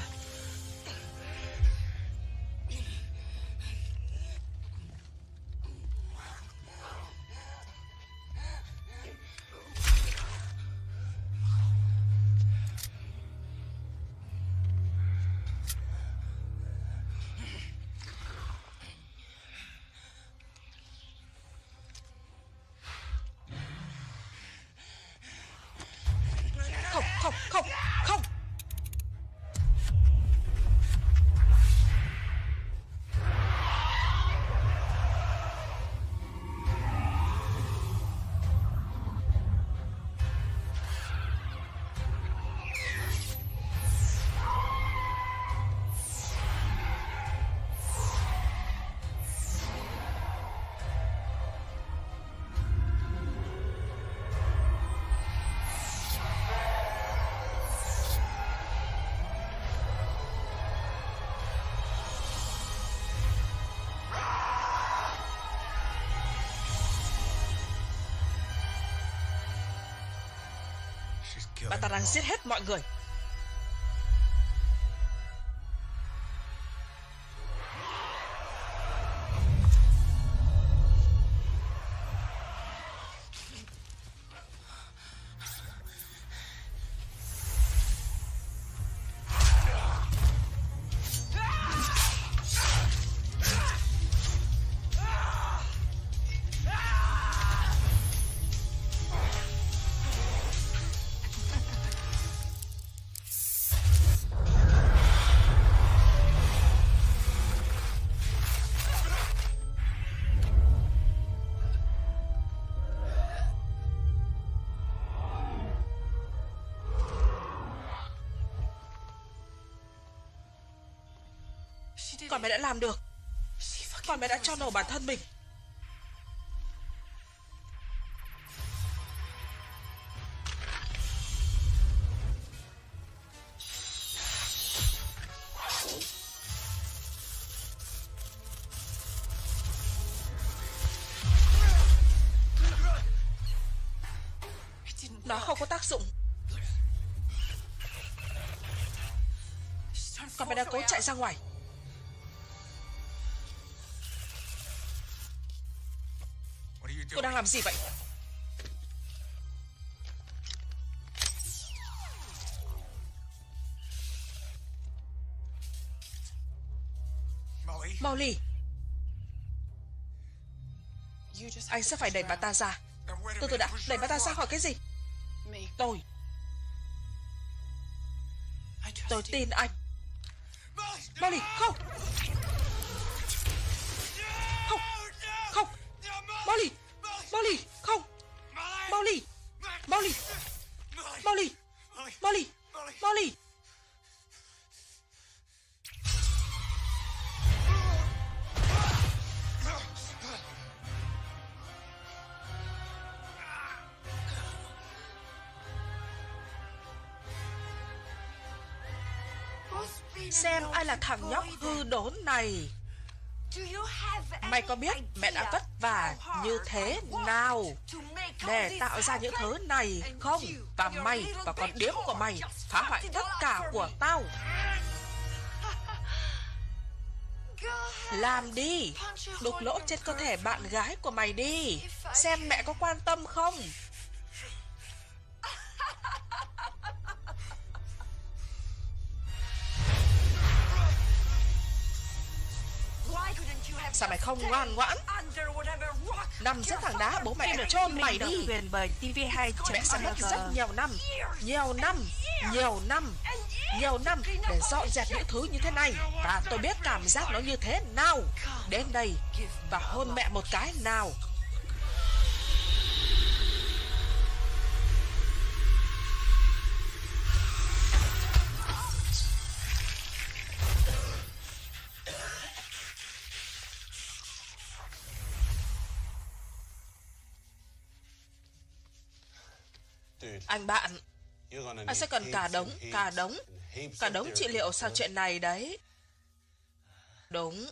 không, không, không, không. Bà ta đang giết hết mọi người. Con bé đã làm được. Con bé đã cho nổ bản thân mình. Nó không có tác dụng. Con bé đã cố chạy ra ngoài. Cô đang làm gì vậy? Molly, anh sẽ phải đẩy bà ta ra. Từ từ đã, đẩy bà ta ra khỏi cái gì? Tôi tin anh. Molly, không. Không, không. Molly, Molly, không. Molly, Molly, Molly, Molly, Molly. Xem ai là thằng nhóc hư đốn này. Mày có biết mẹ đã vất vả như thế nào để tạo ra những thứ này không? Và mày và con điếm của mày phá hoại tất cả của tao. Làm đi. Đục lỗ trên cơ thể bạn gái của mày đi. Xem mẹ có quan tâm không. Sao mày không ngoan ngoãn nằm dưới tảng đá bố mẹ đã chôn mày đi? Mẹ sẽ mất rất nhiều năm, nhiều năm, nhiều năm, nhiều năm để dọn dẹp những thứ như thế này. Và tôi biết cảm giác nó như thế nào. Đến đây và hôn mẹ một cái nào. Anh bạn, anh sẽ cần cả đống trị liệu sau chuyện này đấy. Đúng.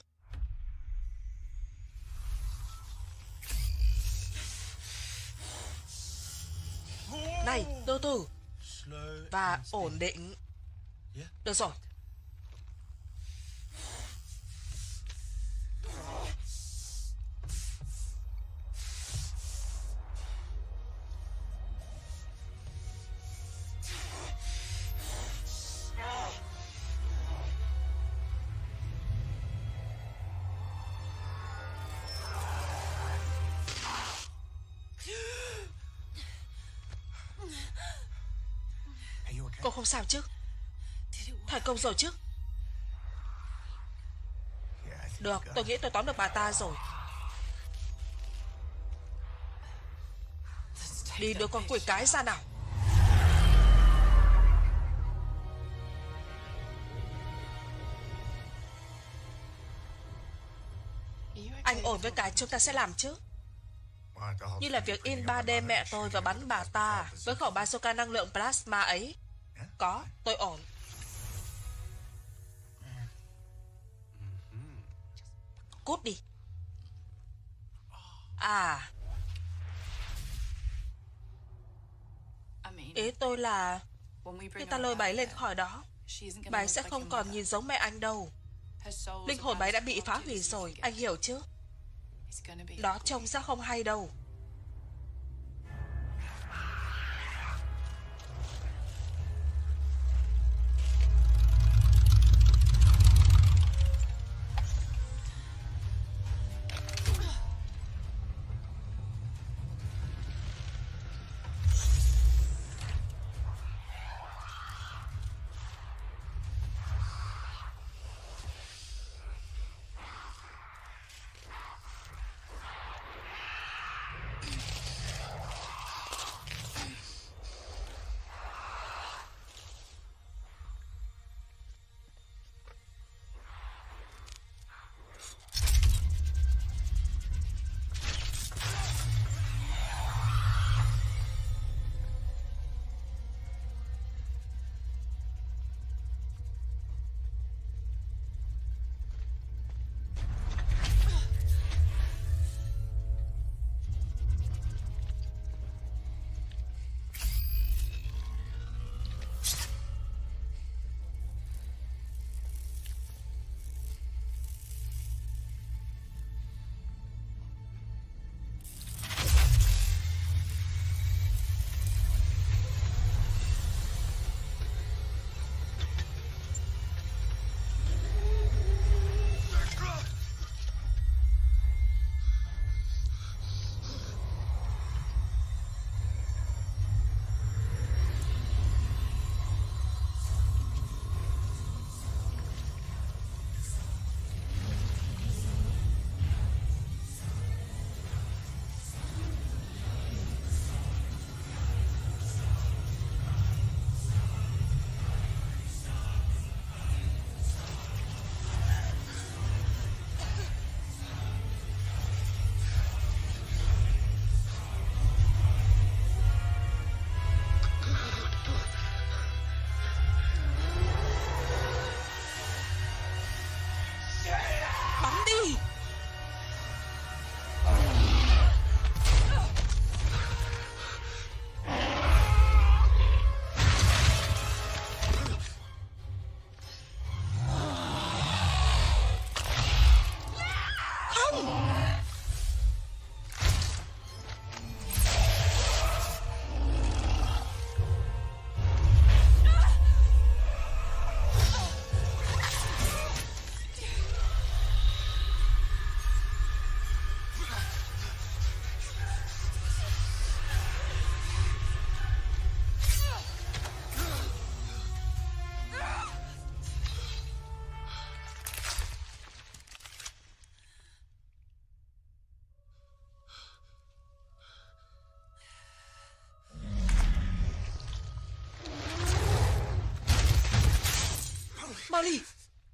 Này, từ từ và ổn định. Được rồi. Cô không sao chứ? Thành công rồi chứ? Được, tôi nghĩ tôi tóm được bà ta rồi. Đi đưa con quỷ cái ra nào. Anh ổn với cái chúng ta sẽ làm chứ? Như là việc in 3D mẹ tôi và bắn bà ta với khẩu bazooka năng lượng plasma ấy. Có, tôi ổn. Cút đi. À, ý tôi là khi ta lôi bà ấy lên khỏi đó, bà ấy sẽ không còn nhìn giống mẹ anh đâu. Linh hồn bà ấy đã bị phá hủy rồi, anh hiểu chứ? Đó trông ra không hay đâu. Molly.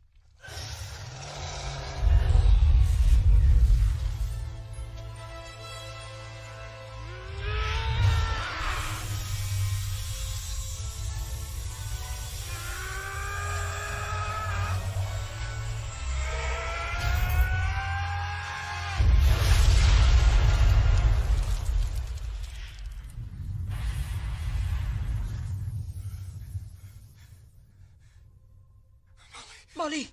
Molly.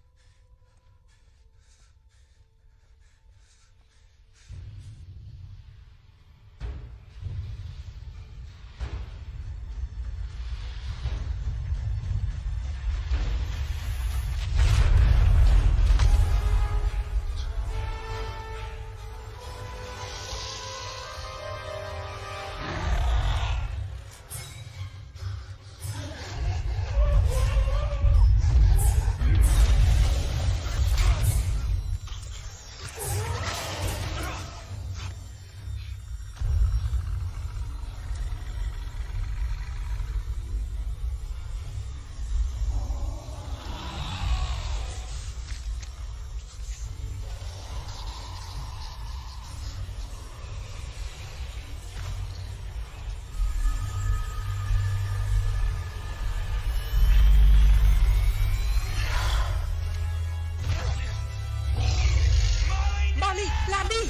Molly, làm đi.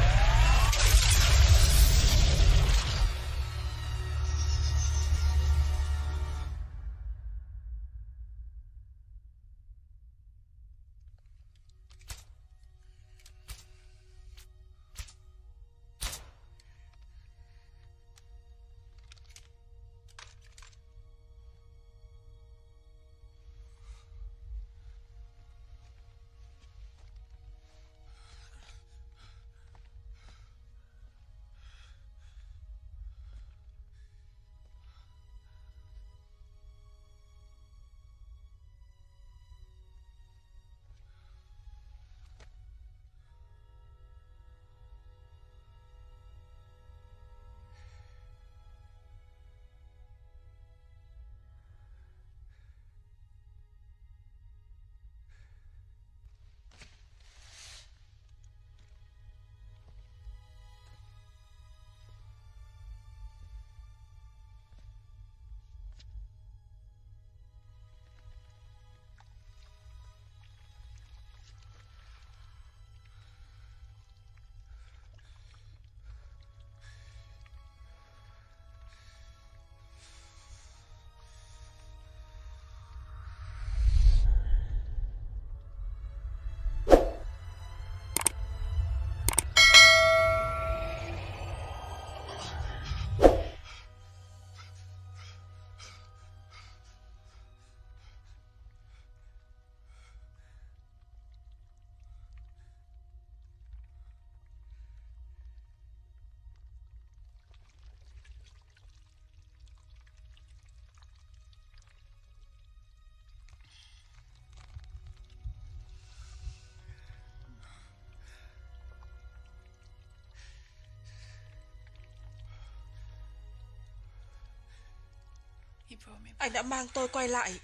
Anh đã mang tôi quay lại.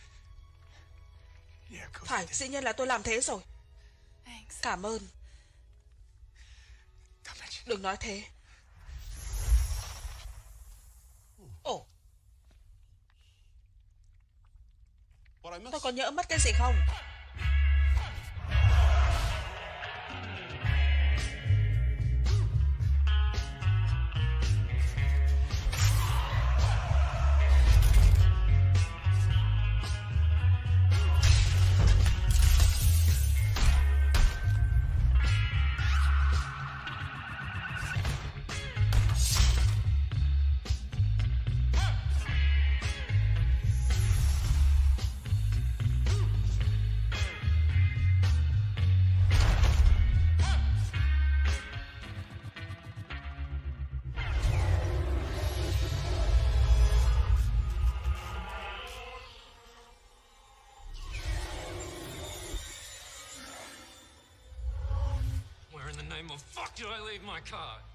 Phải, dĩ nhiên là tôi làm thế rồi. Cảm ơn. Đừng nói thế. Ồ, tôi có nhỡ mất cái gì không? Where in the name of fuck did I leave my car?